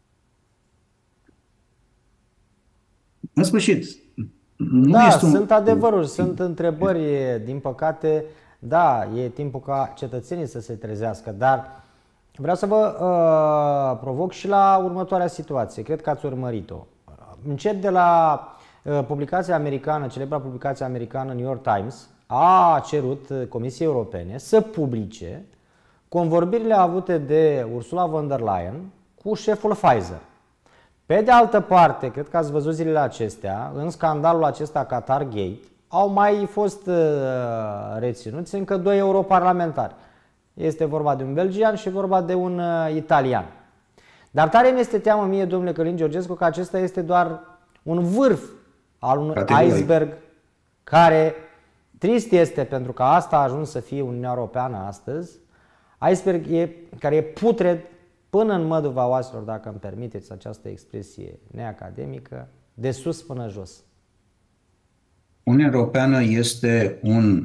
În sfârșit, nu Da, este un... sunt adevăruri, sunt întrebări, din păcate, da, e timpul ca cetățenii să se trezească, dar vreau să vă uh, provoc și la următoarea situație, cred că ați urmărit-o. Încep de la uh, publicația americană, celebra publicație americană New York Times, a cerut Comisiei Europene să publice convorbirile avute de Ursula von der Leyen cu șeful Pfizer. Pe de altă parte, cred că ați văzut zilele acestea, în scandalul acesta Qatar Gate, au mai fost uh, reținuți încă doi europarlamentari. Este vorba de un belgian și vorba de un uh, italian. Dar tare mi este teamă mie, domnule Călin Georgescu, că acesta este doar un vârf al unui Categoric. iceberg care, trist este pentru că asta a ajuns să fie Uniunea Europeană astăzi, iceberg e, care e putred până în măduva oaselor, dacă îmi permiteți această expresie neacademică, de sus până jos. Uniunea Europeană este un,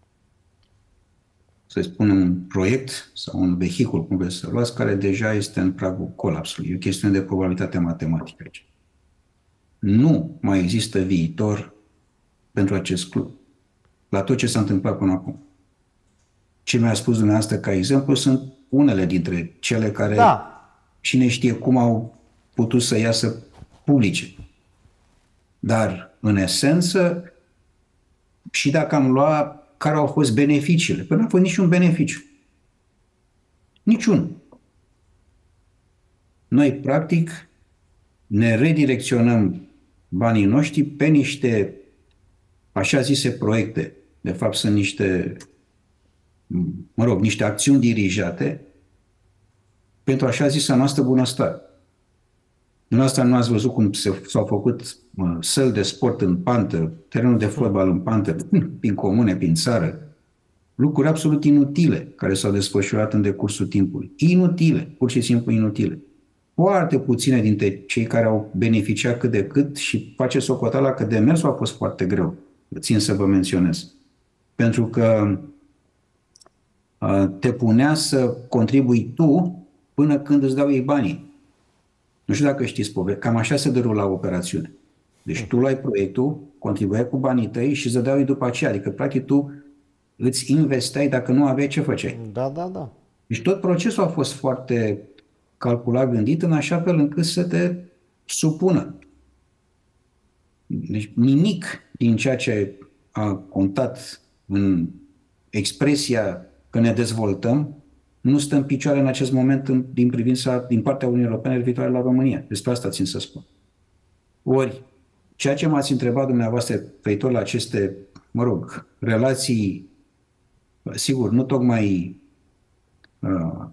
să spunem, un proiect sau un vehicul, cum vreți să luați, care deja este în pragul colapsului. E o chestiune de probabilitate matematică aici. Nu mai există viitor pentru acest club. La tot ce s-a întâmplat până acum. Ce mi-a spus dumneavoastră ca exemplu sunt unele dintre cele care Da. cine știe cum au putut să iasă publice. Dar, în esență, și dacă am luat care au fost beneficiile, păi nu a fost niciun beneficiu. Niciun. Noi, practic, ne redirecționăm banii noștri pe niște așa zise proiecte. De fapt, sunt niște, mă rog, niște acțiuni dirijate pentru așa zisa noastră bunăstare. Dumneavoastră nu ați văzut cum se, s-au făcut mă, săli de sport în pantă, terenul de fotbal în pantă, prin comune, prin țară. Lucruri absolut inutile care s-au desfășurat în decursul timpului. Inutile, pur și simplu inutile. foarte puține dintre cei care au beneficiat cât de cât și face socoteala că demersul a fost foarte greu, țin să vă menționez. Pentru că uh, te punea să contribui tu până când îți dau ei banii. Nu știu dacă știți povestea, cam așa se derula operațiune. Deci tu luai proiectul, contribuiai cu banii tăi și îți dădeau ei după aceea. Adică, practic, tu îți investeai, dacă nu aveai, ce făceai? Da, da, da. Deci tot procesul a fost foarte calculat, gândit, în așa fel încât să te supună. Deci nimic din ceea ce a contat în expresia că ne dezvoltăm nu stă în picioare în acest moment în, din privința, din partea Uniunii Europene referitoare la România. Despre asta țin să spun. Ori, ceea ce m-ați întrebat dumneavoastră referitor la aceste, mă rog, relații, sigur, nu tocmai uh,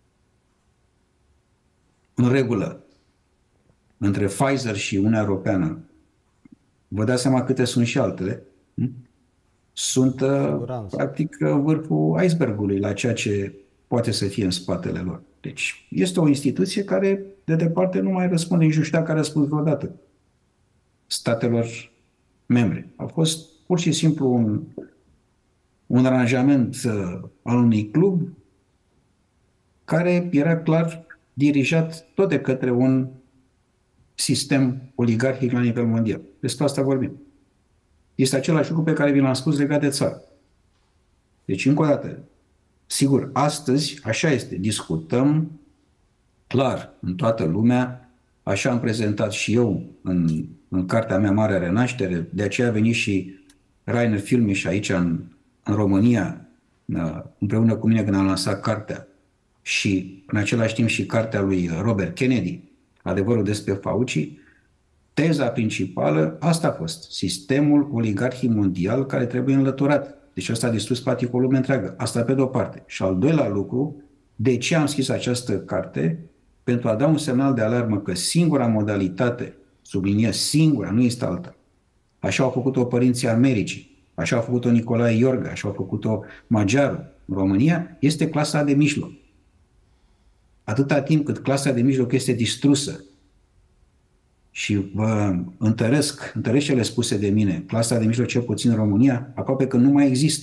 în regulă între Pfizer și Uniunea Europeană, vă dați seama câte sunt și altele, sunt uh, practic vârful icebergului la ceea ce poate să fie în spatele lor. Deci este o instituție care de departe nu mai răspunde, nici nu știu dacă a răspuns vreodată statelor membre. A fost pur și simplu un, un aranjament uh, al unui club care era clar dirijat tot de către un sistem oligarhic la nivel mondial. Despre asta vorbim. Este același lucru pe care vi l-am spus legat de țară. Deci, încă o dată, sigur, astăzi, așa este, discutăm clar în toată lumea, așa am prezentat și eu în, în cartea mea Marea Renaștere, de aceea a venit și Rainer Filmiș aici în, în România, împreună cu mine când am lansat cartea, și în același timp și cartea lui Robert Kennedy, Adevărul despre Fauci. Teza principală, asta a fost, sistemul oligarhic mondial care trebuie înlăturat. Deci asta a distrus practic o lume întreagă. Asta pe de-o parte. Și al doilea lucru, de ce am scris această carte? Pentru a da un semnal de alarmă că singura modalitate, subliniez singura, nu este alta, așa au făcut-o părinții Americii, așa au făcut-o Nicolae Iorga, așa au făcut-o Maggiaru în România, este clasa de mijloc. Atâta timp cât clasa de mijloc este distrusă, și vă întăresc, întăresc cele spuse de mine, clasa de mijloc, cel puțin în România, aproape că nu mai există.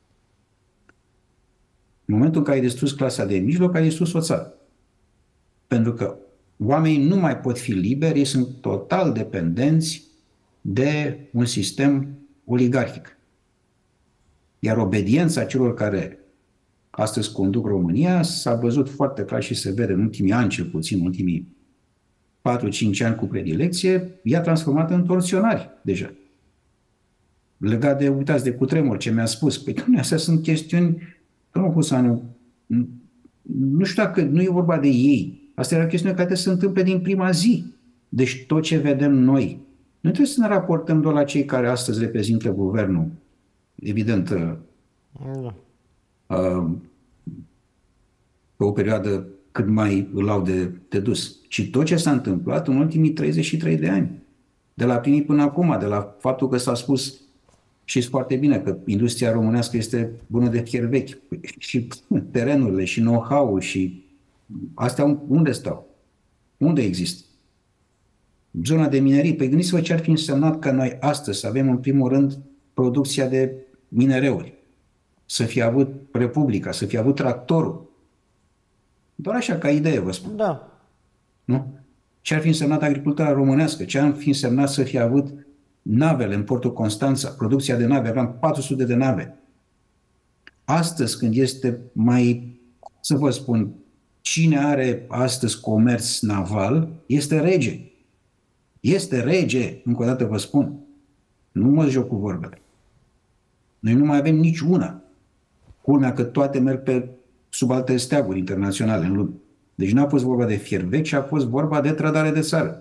În momentul în care ai distrus clasa de mijloc, ai distrus o țară. Pentru că oamenii nu mai pot fi liberi, ei sunt total dependenți de un sistem oligarhic. Iar obediența celor care astăzi conduc România s-a văzut foarte clar și se vede în ultimii ani, cel puțin în ultimii patru cinci ani cu predilecție, i-a transformat în torționari deja. Legat de, uitați, de cutremur, ce mi-a spus, păi nu, astea sunt chestiuni, domnul Husanu, nu știu dacă nu e vorba de ei, asta era o chestiune care se întâmplă din prima zi. Deci tot ce vedem noi, nu trebuie să ne raportăm doar la cei care astăzi reprezintă guvernul, evident, uh, uh, pe o perioadă cât mai îl au de, de dus, ci tot ce s-a întâmplat în ultimii treizeci și trei de ani. De la primii până acum, de la faptul că s-a spus, știți foarte bine, că industria românească este bună de fier vechi. Și terenurile, și know-how-ul, și astea unde stau? Unde există? Zona de minerit. Păi gândiți-vă ce ar fi însemnat ca noi astăzi să avem în primul rând producția de minereuri, să fie avut Republica, să fie avut tractorul. Doar așa, ca idee, vă spun. Da. Nu? Ce ar fi însemnat agricultura românească? Ce ar fi însemnat să fie avut navele în portul Constanța? Producția de nave, aveam patru sute de nave. Astăzi, când este mai, să vă spun, cine are astăzi comerț naval, este rege. Este rege, încă o dată vă spun. Nu mă joc cu vorbele. Noi nu mai avem nici una. Culmea că toate merg pe sub alte steaguri internaționale în lume. Deci nu a fost vorba de fier vechi, ci a fost vorba de trădare de țară.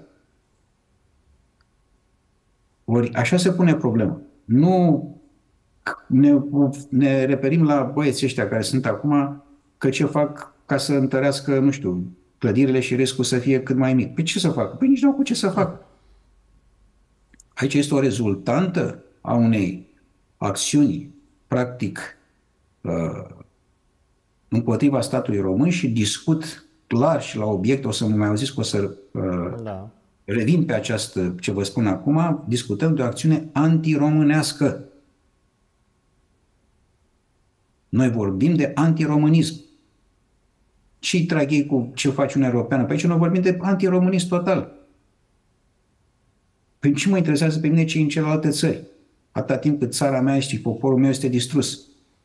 Ori așa se pune problema. Nu ne, ne referim la băieții ăștia care sunt acum, că ce fac ca să întărească, nu știu, clădirile și riscul să fie cât mai mic. Păi ce să facă? Păi nici nu au cu ce să facă. Aici este o rezultantă a unei acțiuni, practic, uh, împotriva statului român și discut clar și la obiect, o să mă mai auziți că o să uh, Da. revin pe această, ce vă spun acum, discutăm de o acțiune antiromânească. Noi vorbim de antiromânism. Ce-i trag ei cu ce face Uniunea Europeană? Pe aici noi vorbim de antiromânism total. Păi ce mă interesează pe mine ce în celelalte țări? Atâta timp cât țara mea și poporul meu este distrus.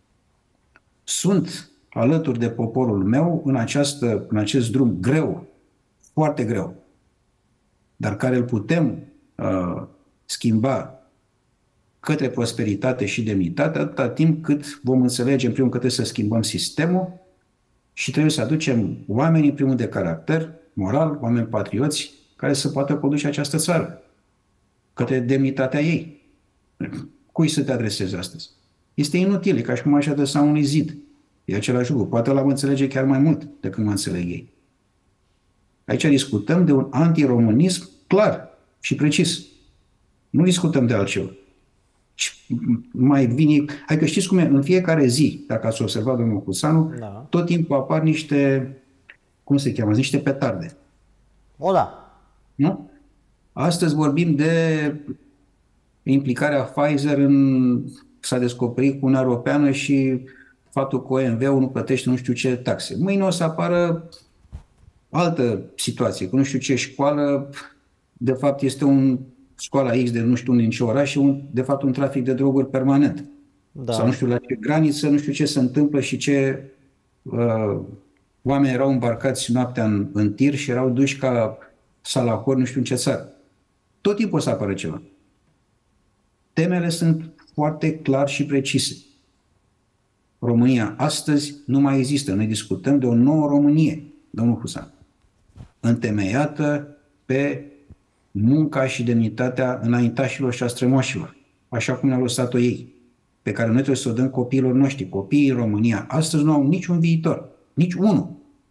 Sunt alături de poporul meu în, această, în acest drum greu, foarte greu, dar care îl putem uh, schimba către prosperitate și demnitate atâta timp cât vom înțelege, în primul rând, că trebuie să schimbăm sistemul și trebuie să aducem oamenii, în primul de caracter, moral, oameni patrioți, care să poată conduce această țară către demnitatea ei. Cui să te adresezi astăzi? Este inutil, e ca și cum aș adresa unui zid. E același lucru. Poate ăla mă înțelege chiar mai mult decât mă înțeleg ei. Aici discutăm de un antiromânism clar și precis. Nu discutăm de altceva. Mai vine, hai că știți cum e, în fiecare zi, dacă ați observat, domnul Cusanu, da. Tot timpul apar niște, cum se cheamă, niște petarde. O, da. Nu? Astăzi vorbim de implicarea Pfizer în, s-a descoperit cu Uniunea Europeană și faptul că O M V-ul nu plătește nu știu ce taxe. Mâine o să apară altă situație, că nu știu ce școală, de fapt este un școala X de nu știu unde în ce oraș și un, de fapt un trafic de droguri permanent. Da. Sau nu știu la ce graniță, nu știu ce se întâmplă și ce uh, oameni erau îmbarcați noaptea în, în tir și erau duși ca salahori nu știu în ce țară. Tot timpul o să apară ceva. Temele sunt foarte clar și precise. România astăzi nu mai există. Noi discutăm de o nouă Românie, domnul Husan, întemeiată pe munca și demnitatea înaintașilor și a strămoșilor, așa cum ne-au lăsat-o ei, pe care noi trebuie să o dăm copiilor noștri. Copiii în România astăzi nu au niciun viitor, nici unul.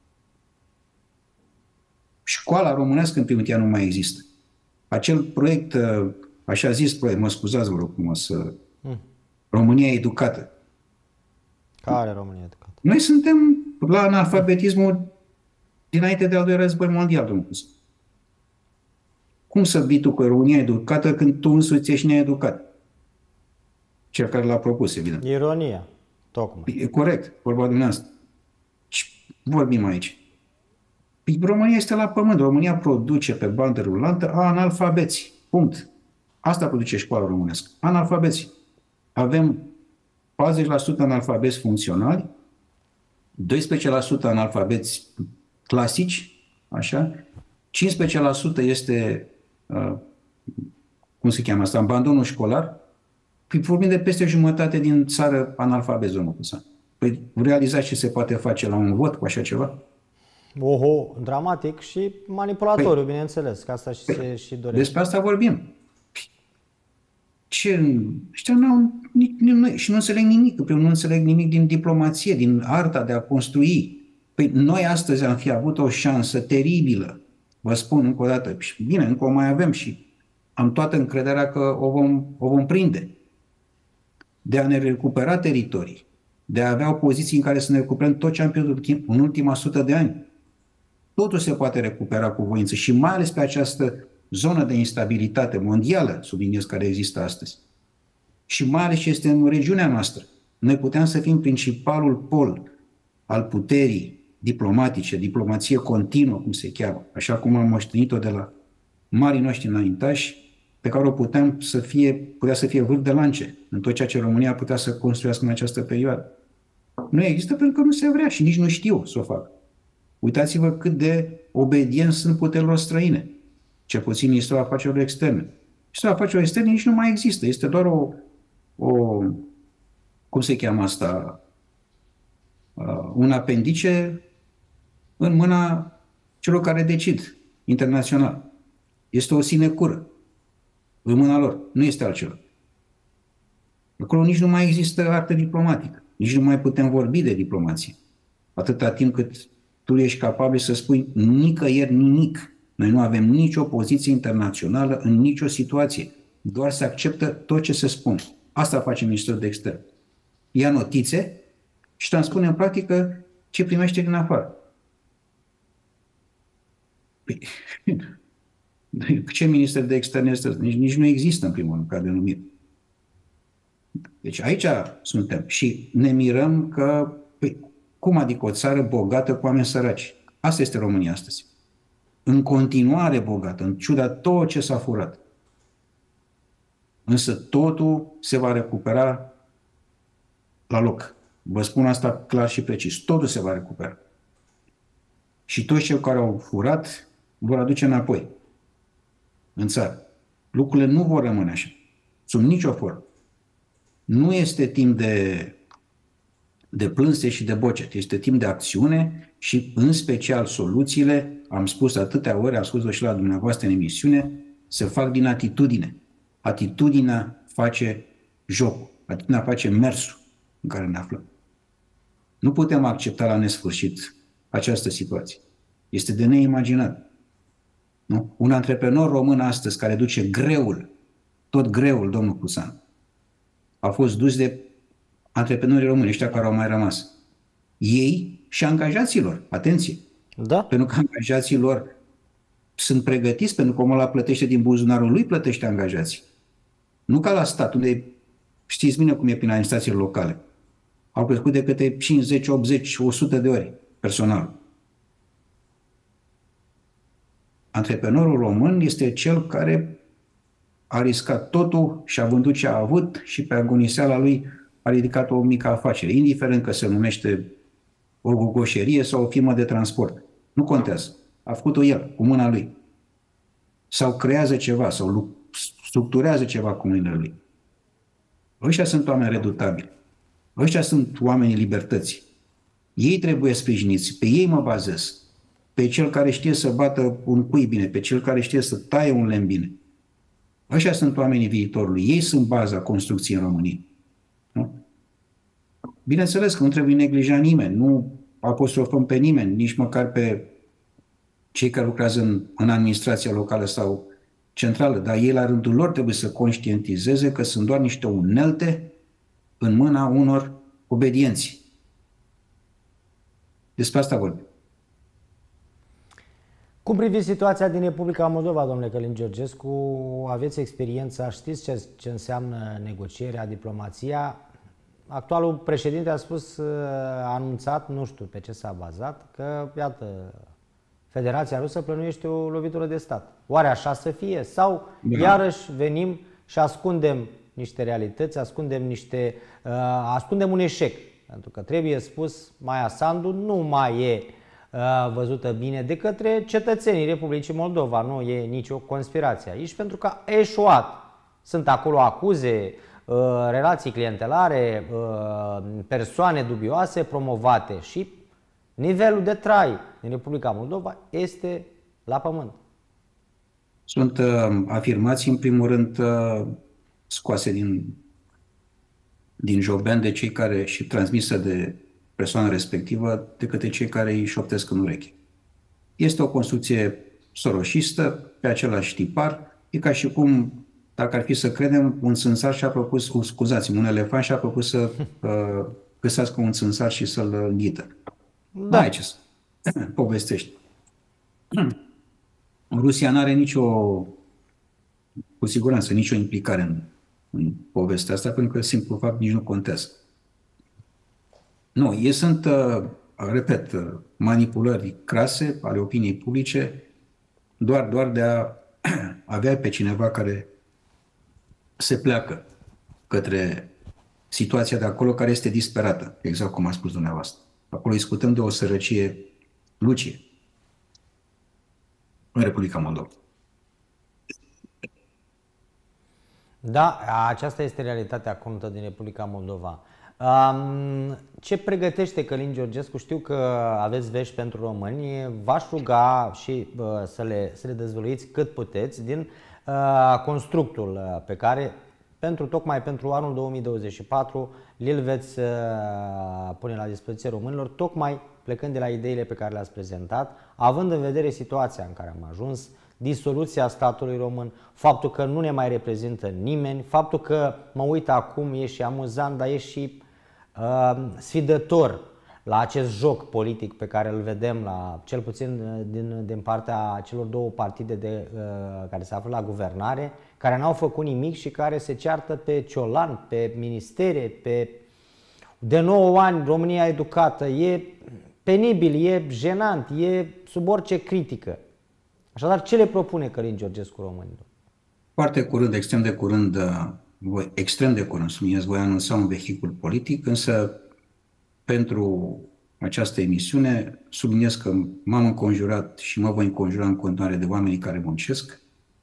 Școala românească în primul nu mai există. Acel proiect, așa zis proiect, mă scuzați, vă rog frumos, hmm. România educată. Care România educată? Noi suntem la analfabetismul dinainte de al doilea război mondial, domnul Cus. Cum să vii tu cu România educată când tu însuți ești needucat? Cel care l-a propus, evident. Ironia, tocmai. E corect, vorba dumneavoastră. Ce vorbim aici? România este la pământ. România produce pe bandă rulantă analfabeți. Punct. Asta produce școala românească. Analfabeți. Avem patruzeci la sută analfabeți funcționali, doisprezece la sută analfabeți clasici, așa, cincisprezece la sută este, uh, cum se cheamă asta, abandonul școlar. Păi vorbim de peste jumătate din țară analfabeți, domnul Cusan. Păi realizați ce se poate face la un vot cu așa ceva? Oho, dramatic și manipulatoriu, păi, bineînțeles, că asta și păi, se și dorește. Despre asta vorbim. Ce? Ăștia n-au, și nu înțeleg nimic, nu înțeleg nimic din diplomație, din arta de a construi. Păi noi astăzi am fi avut o șansă teribilă, vă spun încă o dată, și bine, încă o mai avem și am toată încrederea că o vom, o vom prinde, de a ne recupera teritorii, de a avea o poziție în care să ne recuperăm tot ce am pierdut în ultima sută de ani. Totul se poate recupera cu voință și mai ales pe această zonă de instabilitate mondială, subliniez, care există astăzi. Și mai ales ce este în regiunea noastră. Noi puteam să fim principalul pol al puterii diplomatice, diplomație continuă, cum se cheamă, așa cum am moștenit-o de la marii noștri înaintași, pe care o puteam să fie, putea să fie vârf de lance în tot ceea ce România putea să construiască în această perioadă. Nu există pentru că nu se vrea și nici nu știu să o facă. Uitați-vă cât de obedienți sunt puterilor străine, cel puțin Ministerul Afacerilor Externe. Ministerul Afacerilor Externe nici nu mai există, este doar o, o cum se cheamă asta, uh, un apendice în mâna celor care decid internațional. Este o sinecură în mâna lor, nu este altceva. Acolo nici nu mai există artă diplomatică, nici nu mai putem vorbi de diplomație. Atâta timp cât tu ești capabil să spui nicăieri nimic. Noi nu avem nicio poziție internațională în nicio situație. Doar se acceptă tot ce se spune. Asta face Ministerul de Externe. Ia notițe și transpune în practică ce primește din afară. Păi, ce minister de externe este? Nici, nici nu există, în primul rând, ca denumire. Deci aici suntem și ne mirăm că, păi, cum adică o țară bogată cu oameni săraci? Asta este România astăzi. În continuare bogată, în ciuda tot ce s-a furat. Însă totul se va recupera la loc. Vă spun asta clar și precis. Totul se va recupera. Și toți cei care au furat vor aduce înapoi în țară. Lucrurile nu vor rămâne așa. Sub nicio formă. Nu este timp de, de plânse și de bocet. Este timp de acțiune și, în special, soluțiile, am spus atâtea ori, am spus-o și la dumneavoastră în emisiune, se fac din atitudine. Atitudinea face jocul. Atitudinea face mersul în care ne aflăm. Nu putem accepta la nesfârșit această situație. Este de neimaginat. Nu? Un antreprenor român astăzi care duce greul, tot greul, domnul Cusan, a fost dus de antreprenorii români, ăștia care au mai rămas. Ei și angajaților, atenție! Da? Pentru că angajaților sunt pregătiți, pentru că omul ăla plătește din buzunarul lui, plătește angajații. Nu ca la stat, unde știți bine cum e prin administrațiile locale. Au crescut de câte cincizeci, optzeci, o sută de ori personal. Antreprenorul român este cel care a riscat totul și a vândut ce a avut și pe agoniseala lui a ridicat o mică afacere, indiferent că se numește o gogoșerie sau o firmă de transport. Nu contează. A făcut-o el, cu mâna lui. Sau creează ceva, sau structurează ceva cu mâinile lui. Ăștia sunt oameni redutabili. Ăștia sunt oamenii libertății. Ei trebuie sprijiniți. Pe ei mă bazez. Pe cel care știe să bată un cui bine, pe cel care știe să taie un lemn bine. Ăștia sunt oamenii viitorului. Ei sunt baza construcției în România. Nu? Bineînțeles că nu trebuie neglija nimeni. Nu apostrofăm pe nimeni, nici măcar pe cei care lucrează în, în administrația locală sau centrală. Dar ei, la rândul lor, trebuie să conștientizeze că sunt doar niște unelte în mâna unor obedienți. Despre asta vorbim. Cum priviți situația din Republica Moldova, domnule Călin Georgescu? Aveți experiența, știți ce, ce înseamnă negocierea, diplomația? Actualul președinte a spus, a anunțat, nu știu pe ce s-a bazat, că, iată, Federația Rusă plănuiește o lovitură de stat. Oare așa să fie? Sau da. Iarăși venim și ascundem niște realități, ascundem niște, uh, ascundem un eșec? Pentru că trebuie spus, Maia Sandu nu mai e uh, văzută bine de către cetățenii Republicii Moldova. Nu e nicio conspirație aici, pentru că a eșuat. Sunt acolo acuze, uh, relații clientelare, uh, persoane dubioase promovate și nivelul de trai din Republica Moldova este la pământ. Sunt uh, afirmații, în primul rând, uh, scoase din, din joben de cei care și transmisă de persoana respectivă de către cei care îi șoptesc în ureche. Este o construcție soroșistă, pe același tipar. E ca și cum, dacă ar fi să credem, un țânțar și-a propus, scuzați-mă, un elefant și-a propus să uh, găsească un țânțar și să-l înghită. Da. N-ai ce să povestești. Rusia n-are nicio, cu siguranță, nicio implicare în, în povestea asta, pentru că, simplu fapt, nici nu contează. Nu, ei sunt, uh, repet, uh, manipulări crase ale opiniei publice, doar, doar de a avea pe cineva care se pleacă către situația de acolo, care este disperată, exact cum a spus dumneavoastră. Acolo discutăm de o sărăcie lucie în Republica Moldova. Da, aceasta este realitatea cruntă din Republica Moldova. Ce pregătește Călin Georgescu? Știu că aveți vești pentru români. V-aș ruga și să le, să le dezvăluiți cât puteți din constructul pe care, pentru, tocmai pentru anul două mii douăzeci și patru, îl veți pune la dispoziție românilor, tocmai plecând de la ideile pe care le-ați prezentat, având în vedere situația în care am ajuns, disoluția statului român, faptul că nu ne mai reprezintă nimeni, faptul că, mă uit acum, e și amuzant, dar e și uh, sfidător. la acest joc politic pe care îl vedem, la, cel puțin din, din partea celor două partide de, uh, care se află la guvernare, care n-au făcut nimic și care se ceartă pe ciolan, pe ministere, pe... De nouă ani România educată, e penibil, e jenant, e sub orice critică. Așadar, ce le propune Călin Georgescu românilor? Foarte curând, extrem de curând, voi, extrem de curând, subliniez, voi anunța un vehicul politic, însă pentru această emisiune subliniez că m-am înconjurat și mă voi înconjura în continuare de oamenii care muncesc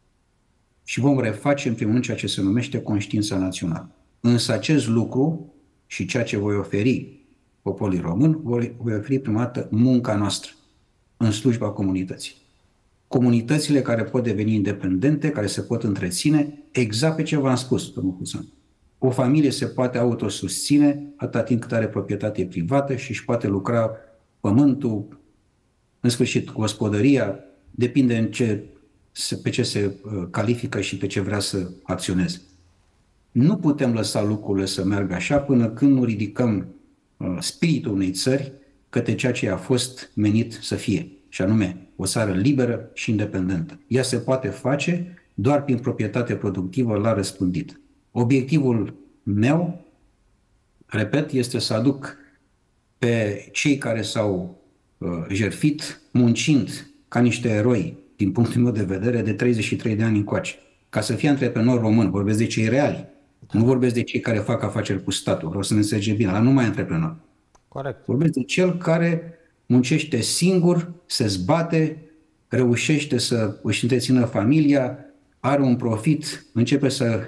și vom reface în primul rând ceea ce se numește conștiința națională. Însă acest lucru și ceea ce voi oferi poporului român, voi, voi oferi prima dată munca noastră în slujba comunității. Comunitățile care pot deveni independente, care se pot întreține, exact pe ce v-am spus, domnul Husan. O familie se poate autosusține atâta timp cât are proprietate privată și își poate lucra pământul, în sfârșit, gospodăria, depinde în ce, pe ce se califică și pe ce vrea să acționeze. Nu putem lăsa lucrurile să meargă așa până când nu ridicăm uh, spiritul unei țări către ceea ce a fost menit să fie, și anume o țară liberă și independentă. Ea se poate face doar prin proprietate productivă la răspândit. Obiectivul meu, repet, este să aduc pe cei care s-au uh, jertfit muncind ca niște eroi, din punctul meu de vedere, de treizeci și trei de ani încoace. Ca să fie antreprenor român, vorbesc de cei reali, nu vorbesc de cei care fac afaceri cu statul, vreau să ne înțelege bine, ăla nu mai e antreprenor. Corect. Vorbesc de cel care muncește singur, se zbate, reușește să își întrețină familia, are un profit, începe să,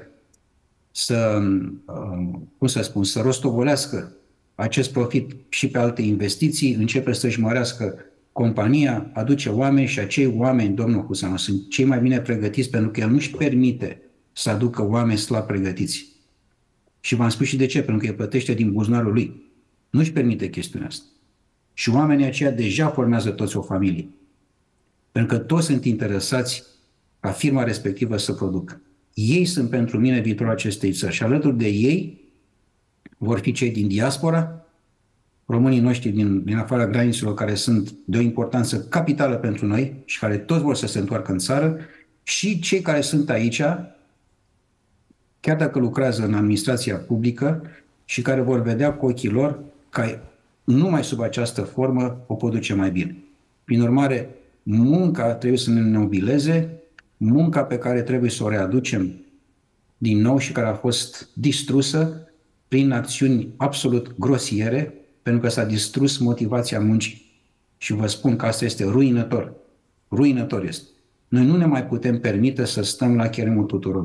să cum să spun, să rostogolească acest profit și pe alte investiții, începe să-și mărească compania, aduce oameni și acei oameni, domnul Husan, sunt cei mai bine pregătiți pentru că el nu-și permite să aducă oameni slab pregătiți. Și v-am spus și de ce, pentru că el plătește din buzunarul lui. Nu-și permite chestiunea asta. Și oamenii aceia deja formează toți o familie. Pentru că toți sunt interesați ca firma respectivă să producă. Ei sunt pentru mine viitorul acestei țări și alături de ei vor fi cei din diaspora, românii noștri din, din afara granițelor care sunt de o importanță capitală pentru noi și care toți vor să se întoarcă în țară și cei care sunt aici, chiar dacă lucrează în administrația publică și care vor vedea cu ochii lor că numai sub această formă o pot duce mai bine. Prin urmare, munca trebuie să ne nobileze, munca pe care trebuie să o readucem din nou și care a fost distrusă prin acțiuni absolut grosiere, pentru că s-a distrus motivația muncii. Și vă spun că asta este ruinător. Ruinător este. Noi nu ne mai putem permite să stăm la cheremul tuturor.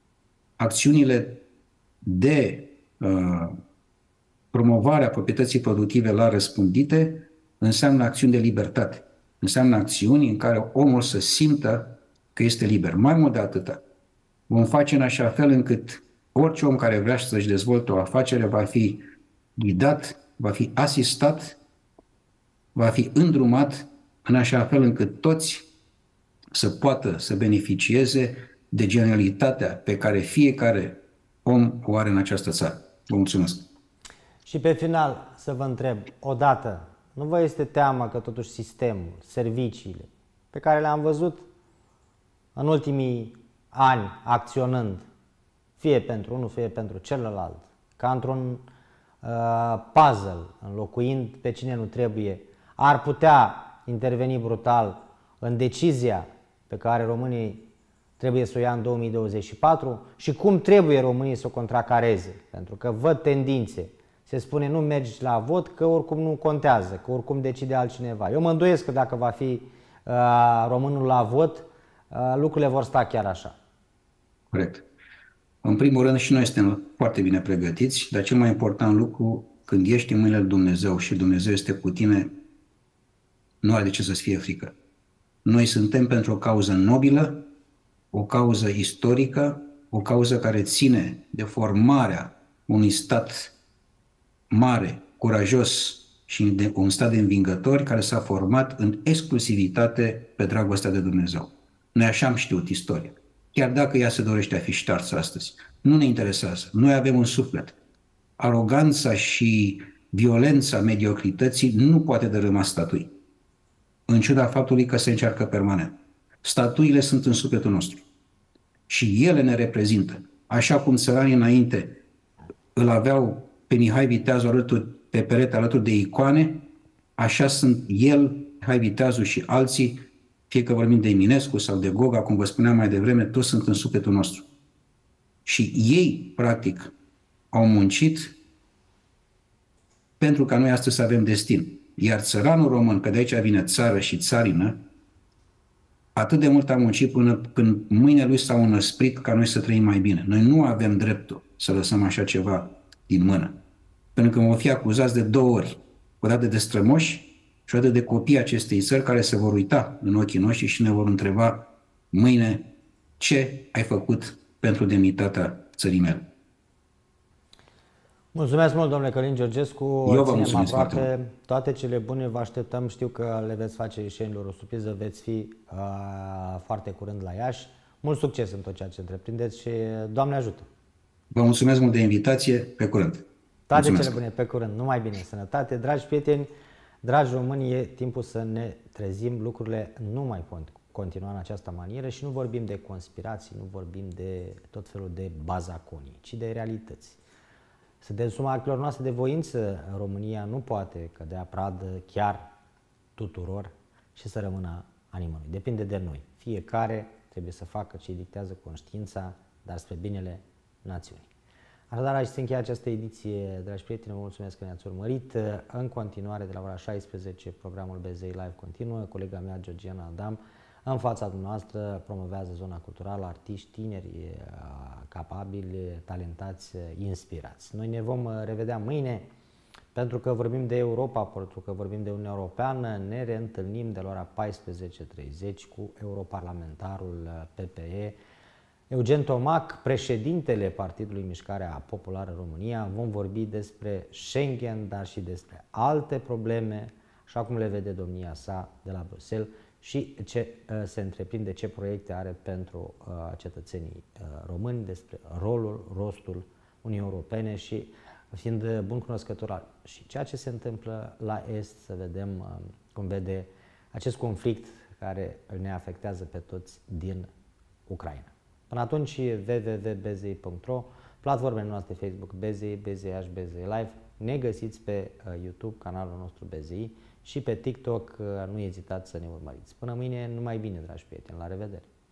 Acțiunile de uh, promovare a proprietății productive la răspândite înseamnă acțiuni de libertate. Înseamnă acțiuni în care omul să simtă că este liber. Mai mult de atâta, vom face în așa fel încât orice om care vrea să-și dezvolte o afacere va fi ghidat, va fi asistat, va fi îndrumat în așa fel încât toți să poată să beneficieze de genialitatea pe care fiecare om o are în această țară. Vă mulțumesc! Și pe final să vă întreb, odată, nu vă este teamă că totuși sistemul, serviciile pe care le-am văzut în ultimii ani acționând, fie pentru unul, fie pentru celălalt, ca într-un uh, puzzle, înlocuind pe cine nu trebuie, ar putea interveni brutal în decizia pe care românii trebuie să o ia în două mii douăzeci și patru și cum trebuie românii să o contracareze? Pentru că văd tendințe. Se spune nu mergi la vot că oricum nu contează, că oricum decide altcineva. Eu mă îndoiesc că dacă va fi uh, românul la vot, uh, lucrurile vor sta chiar așa. Corect. În primul rând și noi suntem foarte bine pregătiți, dar cel mai important lucru, când ești în mâinile lui Dumnezeu și Dumnezeu este cu tine, nu are de ce să-ți fie frică. Noi suntem pentru o cauză nobilă, o cauză istorică, o cauză care ține de formarea unui stat mare, curajos și de un stat de învingători care s-a format în exclusivitate pe dragostea de Dumnezeu. Noi așa am știut istoria. Chiar dacă ea se dorește a fi ștarsă astăzi. Nu ne interesează. Noi avem un suflet. Aroganța și violența mediocrității nu poate dărâma statui, în ciuda faptului că se încearcă permanent. Statuile sunt în sufletul nostru și ele ne reprezintă. Așa cum țăranii înainte îl aveau pe Mihai Viteazu alături, pe perete alături de icoane, așa sunt el, Mihai Viteazu și alții, fie că vorbim de Eminescu sau de Goga, cum vă spuneam mai devreme, toți sunt în sufletul nostru. Și ei, practic, au muncit pentru ca noi astăzi să avem destin. Iar țăranul român, că de aici vine țară și țarină, atât de mult a muncit până când mâinile lui s-au înăsprit ca noi să trăim mai bine. Noi nu avem dreptul să lăsăm așa ceva din mână. Pentru că vom fi acuzați de două ori. O dată de strămoși și o dată de copii acestei țări care se vor uita în ochii noștri și ne vor întreba mâine ce ai făcut pentru demnitatea țării mele. Mulțumesc mult, domnule Călin Georgescu. Eu vă mulțumesc foarte mult. Toate cele bune vă așteptăm. Știu că le veți face ieșenilor o surpriză. Veți fi uh, foarte curând la Iași. Mult succes în tot ceea ce întreprindeți și Doamne ajută! Vă mulțumesc mult de invitație. Pe curând! Toate Mulțumesc. cele bune, pe curând. Numai bine, sănătate. Dragi prieteni, dragi români, e timpul să ne trezim. Lucrurile nu mai pot continua în această manieră și nu vorbim de conspirații, nu vorbim de tot felul de bazaconii, ci de realități. Să de suma actelor noastre de voință, România nu poate cădea pradă chiar tuturor și să rămână a nimănui. Depinde de noi. Fiecare trebuie să facă ce dictează conștiința, dar spre binele națiunii. Așadar, aș să încheia această ediție, dragi prieteni, vă mulțumesc că ne-ați urmărit. În continuare, de la ora șaisprezece, programul B Z I Live continuă. Colega mea, Georgiana Adam, în fața dumneavoastră promovează zona culturală, artiști tineri, capabili, talentați, inspirați. Noi ne vom revedea mâine, pentru că vorbim de Europa, pentru că vorbim de Uniunea Europeană. Ne reîntâlnim de la ora paisprezece treizeci cu europarlamentarul P P E, Eugen Tomac, președintele Partidului Mișcarea Populară România. Vom vorbi despre Schengen, dar și despre alte probleme, așa cum le vede domnia sa de la Bruxelles, și ce uh, se întreprinde, ce proiecte are pentru uh, cetățenii uh, români, despre rolul, rostul Uniunii Europene și, fiind bun cunoscător al și ceea ce se întâmplă la Est, să vedem uh, cum vede acest conflict care ne afectează pe toți din Ucraina. Până atunci, w w w punct b z i punct r o, platformele noastre Facebook B Z I, B Z H, B Z I Live, ne găsiți pe uh, YouTube, canalul nostru B Z I, și pe TikTok. Nu ezitați să ne urmăriți. Până mâine, numai bine, dragi prieteni. La revedere!